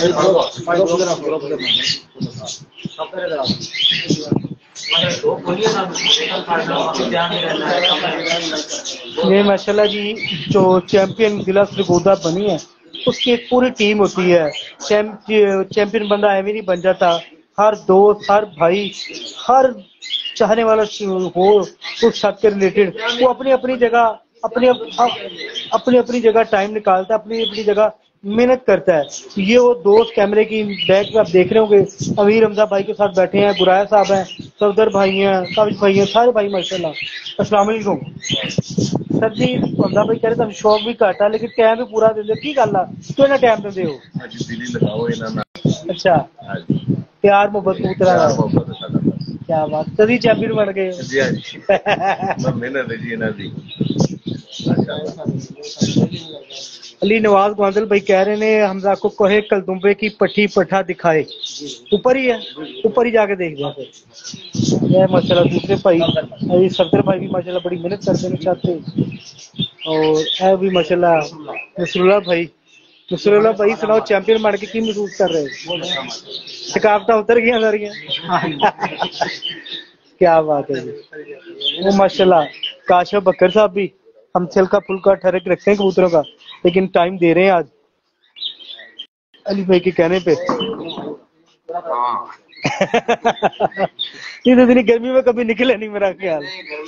ये माशाल्लाह जी जो चैंपियन जिला सरगोदा बनी है उसकी एक पूरी टीम होती है। चैंपियन बंदा एवं नहीं बन जाता हर दोस्त हर भाई हर चाहने वाला हो उस छत के रिलेटेड वो अपनी अपनी जगह अपनी अपनी अपनी जगह टाइम निकालता है अपनी अपनी जगह मेहनत करता है। ये वो दोस्त कैमरे की बैक पे आप देख रहे होंगे अमीर हमजा भाई के साथ बैठे हैं गुराया साहब हैं सफदर भाई हैं काबिज भाई हैं सारे भाई माशाल्लाह। अस्सलाम वालेकुम। सर जी बंदा भाई कह रहे तुम शौक भी घट है लेकिन टाइम भी पूरा देंगे की गल आ क्यों ना टाइम देंगे हो ਅੱਜ ਦਿਲੀ ਲਗਾਓ ਇਹਨਾਂ ਨਾਲ अच्छा ਹਾਂਜੀ प्यार मोहब्बत कबूतरा ਪਿਆਰ का ਮੁਹੱਬਤ ਸਾਡਾ ਬਸ क्या बात तभी चैंपियन बन गए हो। ਜੀ ਹਾਂਜੀ ਮੈਂ ਮਿਹਨਤ ਹੈ ਜੀ ਇਹਨਾਂ ਦੀ ਮਾਸ਼ਾਅੱਲਾ अली नवाज ग्वादल भाई कह रहे हैं हमजा को कहे कलदुम्बे की पट्टी पठा दिखाए ऊपर ही है ऊपर ही जाके देख जाए ये माशाल्लाह दूसरे भाई अभी सफदर भाई भी माशाल्लाह बड़ी मेहनत करते हैं चाहते और ये भी माशाल्लाह नसरुल्लाह भाई नसरुल्लाह भाई सुनाओ चैंपियन बन के की महसूस कर रहे हैं थकावट उतर गई सारियां क्या बात है जी वो माशाल्लाह काशिफ बकर साहब भी हम हल्का फुल्का ठहरक रखते हैं कबूतरों का लेकिन टाइम दे रहे हैं आज अली भाई के कहने पे ये तो इतनी गर्मी में कभी निकले नहीं मेरा ख्याल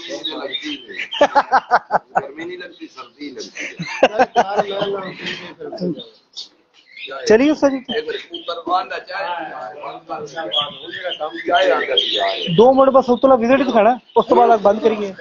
गर्मी नहीं लगती सर्दी लगती चलिए सर दो मिनट बस उस विजिट दिखाना उस तो बाद बंद करिए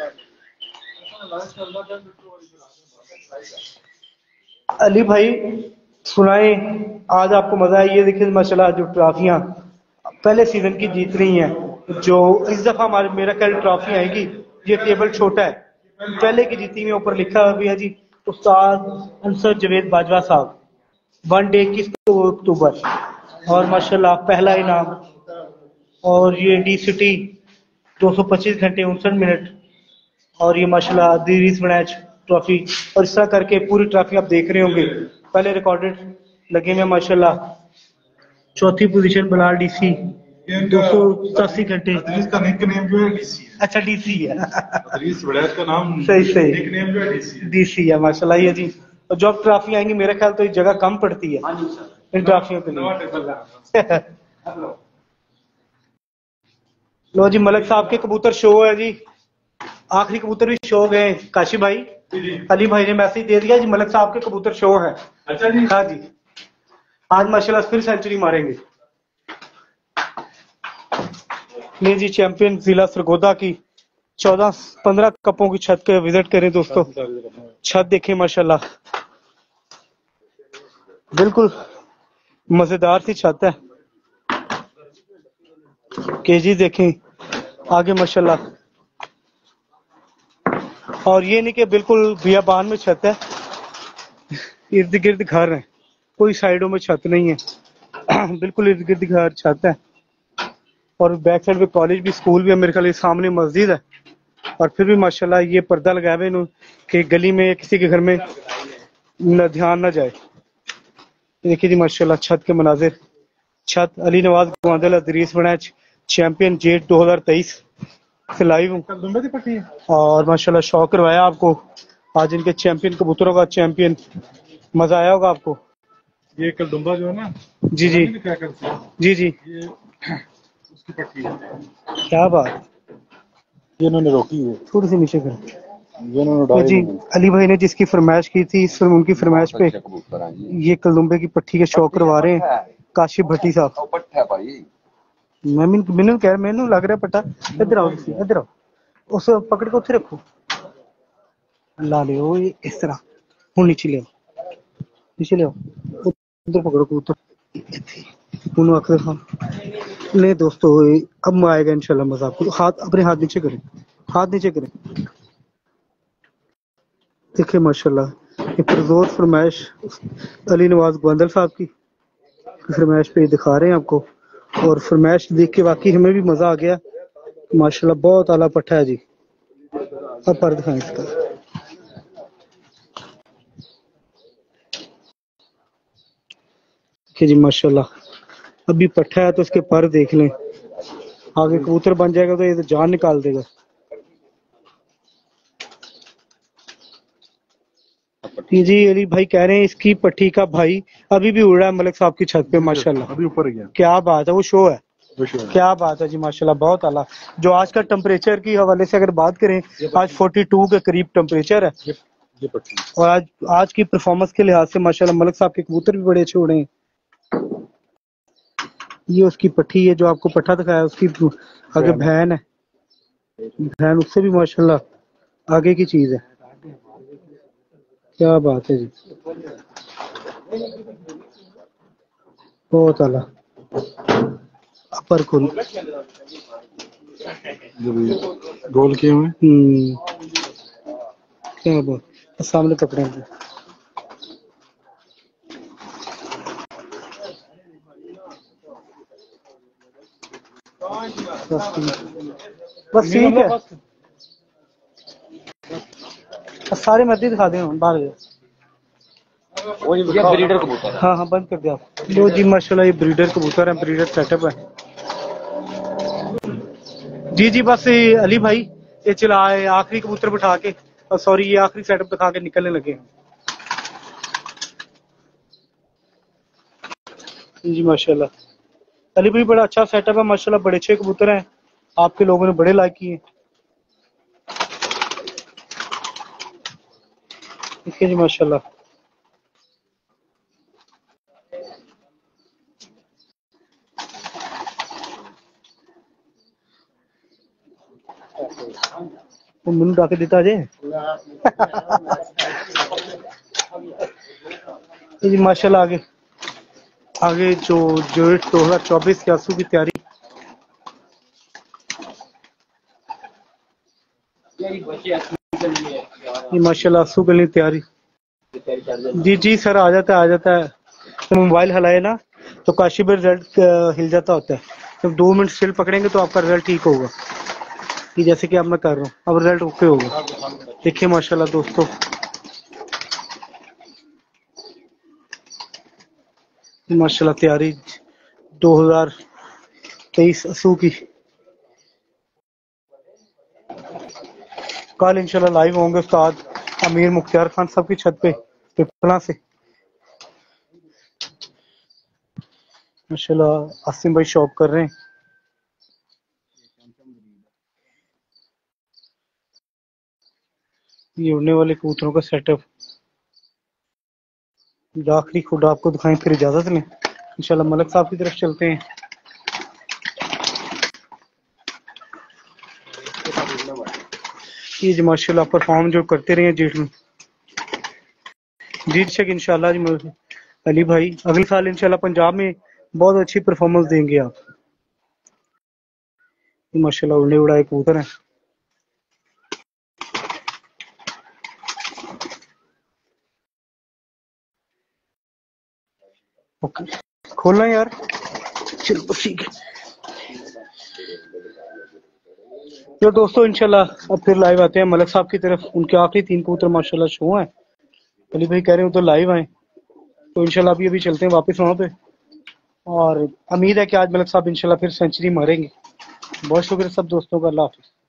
अली भाई सुनाए आज आपको मजा है ये देखिए माशाल्लाह जो ट्रॉफियां पहले सीजन की जीत रही हैं जो इस दफा हमारे मेरा ख्याल ट्रॉफी आएगी ये टेबल छोटा है पहले की जीती में ऊपर लिखा हुआ भी है जी उस्ताद अंसर जवेद बाजवा साहब वन डे इक्कीस अक्टूबर और माशाल्लाह पहला इनाम और ये डी सिटी दो सौ पच्चीस घंटे उनसठ मिनट और ये माशाल्लाह दी रीस मैच ट्रॉफी और इस तरह करके पूरी ट्रॉफी आप देख रहे होंगे पहले रिकॉर्डेड लगे हुए माशाल्लाह चौथी पोजीशन बलाल डीसी दो सौ सतासी घंटे इसका निकनेम जो है डीसी है। अच्छा डीसी है अदरीस वड़ैत का नाम सही सही निकनेम जो है डीसी है। डीसी है माशाल्लाह ये जी और जो अब ट्रॉफी आएंगी मेरे ख्याल तो ये जगह कम पड़ती है इन ट्रॉफियों के लिए लो जी मलिक साहब के कबूतर शो है जी आखिरी कबूतर भी शो गए काशी भाई अली भाई ने मैसेज दे दिया जी मलिक साहब के कबूतर शो है अच्छा जी हाँ जी आज माशाल्लाह फिर सेंचुरी मारेंगे नहीं जी चैंपियन जिला सरगोदा की चौदह पंद्रह कपों की छत के विजिट करें दोस्तों छत देखें माशाल्लाह बिल्कुल मजेदार सी छत है केजी देखें आगे माशाल्लाह और ये नहीं कि बिल्कुल बियाबान में छत है इर्द गिर्द घर है कोई साइडों में छत नहीं है बिल्कुल इर्द गिर्द घर छत है और बैक साइड पे कॉलेज भी स्कूल भी है मेरे ख्याल सामने मस्जिद है और फिर भी माशाल्लाह ये पर्दा लगाए हुए नु कि गली में किसी के घर में न ध्यान न जाए देखिए जी माशाल्लाह छत के मनाजिर छत अली नवाज ग्वादल अदरीस बनाच चैंपियन जेट दो हजार तेईस से लाइव हूँ और माशाल्लाह शौक करवाया आपको आज इनके चैंपियन कबूतरों का चैंपियन मजा आया होगा आपको ये कलदुम्बा जो है ना जी जी क्या करते हैं जी जी ये उसकी पट्टी है क्या बात ये इन्होंने रोकी है थोड़ी सी नीचे कर ये इन्होंने डाली जी नहीं। अली भाई ने जिसकी फरमाइश की थी इस फिल्म उनकी फरमाइश पे कबूतर हैं जी ये कलदुम्बे की पट्टी के शौक करवा रहे हैं काशिफ भट्टी साहब ਉਹ ਪੱਠਾ ਭਾਈ मैं मैंने कह मैंने लग रहा पट्टा इधर आओ तुसी, इधर आओ उस पकड़ के उत्थे रखो ला लियो ये इस तरह हूं नीचे ले आओ नीचे ले आओ उधर पकड़ो कबूतर उन्होंने आखिर हाँ नहीं दोस्तों अब आएगा इंशाल्लाह मजा आपको हाथ अपने हाथ नीचे करें हाथ नीचे करें देखिए माशाल्लाह ये पुरजोर फरमाइश अली नवाज ग्वादल साहब की फरमाइश पे दिखा रहे हैं आपको और फरमाइश देख के वाकई हमें भी मजा आ गया माशाल्लाह बहुत आला पट्टा है जी अब पर दिखाएं इसका देखिए जी माशाल्लाह अभी पट्टा है तो इसके पर देख लें आगे कबूतर बन जाएगा तो ये तो जान निकाल देगा जी अली भाई कह रहे हैं इसकी पट्टी का भाई अभी भी उड़ रहा है मलिक साहब की छत पे माशाल्लाह अभी ऊपर गया क्या बात है वो शो है वो शो है। क्या बात है जी माशाल्लाह बहुत आला जो आज का टेम्परेचर की हवाले से अगर बात करें आज बयालीस के करीब टेम्परेचर है ये, ये पट्टी और आज आज की परफॉर्मेंस के लिहाज से माशाल्लाह मलिक साहब के कबूतर भी बड़े अच्छे उड़े हैं ये उसकी पट्टी है जो आपको पट्टा दिखाया उसकी आगे भैन है भैन उससे भी माशाल्लाह आगे की चीज है क्या बात है जी, बहुत आला। अपर खुल गोल किए हुए हम्म, क्या बात। सामने पकड़े हैं। बस ठीक है, सारे मध्य दिखा दें बाहर गए। वो ये ब्रीडर कबूतर है। हाँ हाँ बंद कर दिया। लो जी माशाल्लाह ये ब्रीडर कबूतर है, ब्रीडर सेटअप है। जी जी बस ये अली भाई ये चलाए आखिरी कबूतर बिठा के, सॉरी ये आखिरी सेटअप दिखा के निकलने लगे हैं। जी माशाल्लाह अली भाई बड़ा अच्छा सेटअप है माशाल्लाह, बड़े अच्छे कबूतर हैं, आपके लोगों ने बड़े लाइक किए। ठीक है जी माशाल्लाह। वो मैनू डाके देता जे जी माशाल्लाह। आगे आगे जो जो दो हजार चौबीस के आंसू की तैयारी, ये माशाल्लाह आंसू के लिए तैयारी। जी जी सर आ जाता है आ जाता है। तो मोबाइल हिलाए ना तो काशी में रिजल्ट हिल जाता होता है, जब दो मिनट स्टिल पकड़ेंगे तो आपका रिजल्ट ठीक होगा। ये जैसे कि अब मैं कर रहा हूँ, अब रिजल्ट ओके होगा। देखिए माशाल्लाह दोस्तों, माशाल्लाह तैयारी दो हजार तेईस असू की। कल इंशाल्लाह लाइव होंगे उस्ताद अमीर मुख्तियार खान साहब की छत पे पिपला से। माशाल्लाह आसिम भाई शॉप कर रहे हैं। ये उड़ने वाले कबूतरों का सेटअप आखिरी खुद आपको दिखाएं, फिर इजाजत लें। इंशाल्लाह मलिक साहब की तरफ चलते हैं। ये जी माशाल्लाह परफॉर्म जो करते रहे जेठ में, जीत शक इंशाल्लाह जी अली भाई अगले साल इंशाल्लाह पंजाब में बहुत अच्छी परफॉर्मेंस देंगे आप। माशाल्लाह उड़ने उड़ाए कबूतर हैं। ओके खोलना यार, चलो बस ठीक है। तो दोस्तों इंशाल्लाह अब फिर लाइव आते हैं मलिक साहब की तरफ। उनके आखिरी तीन कबूतर माशाल्लाह शो हैं। अली भाई कह रहे हो तो लाइव आए, तो इंशाल्लाह अभी अभी चलते हैं वापस वहां पे, और उम्मीद है कि आज मलिक साहब इंशाल्लाह फिर सेंचुरी मारेंगे। बहुत शुक्रिया सब दोस्तों का, अल्लाह हाफिज़।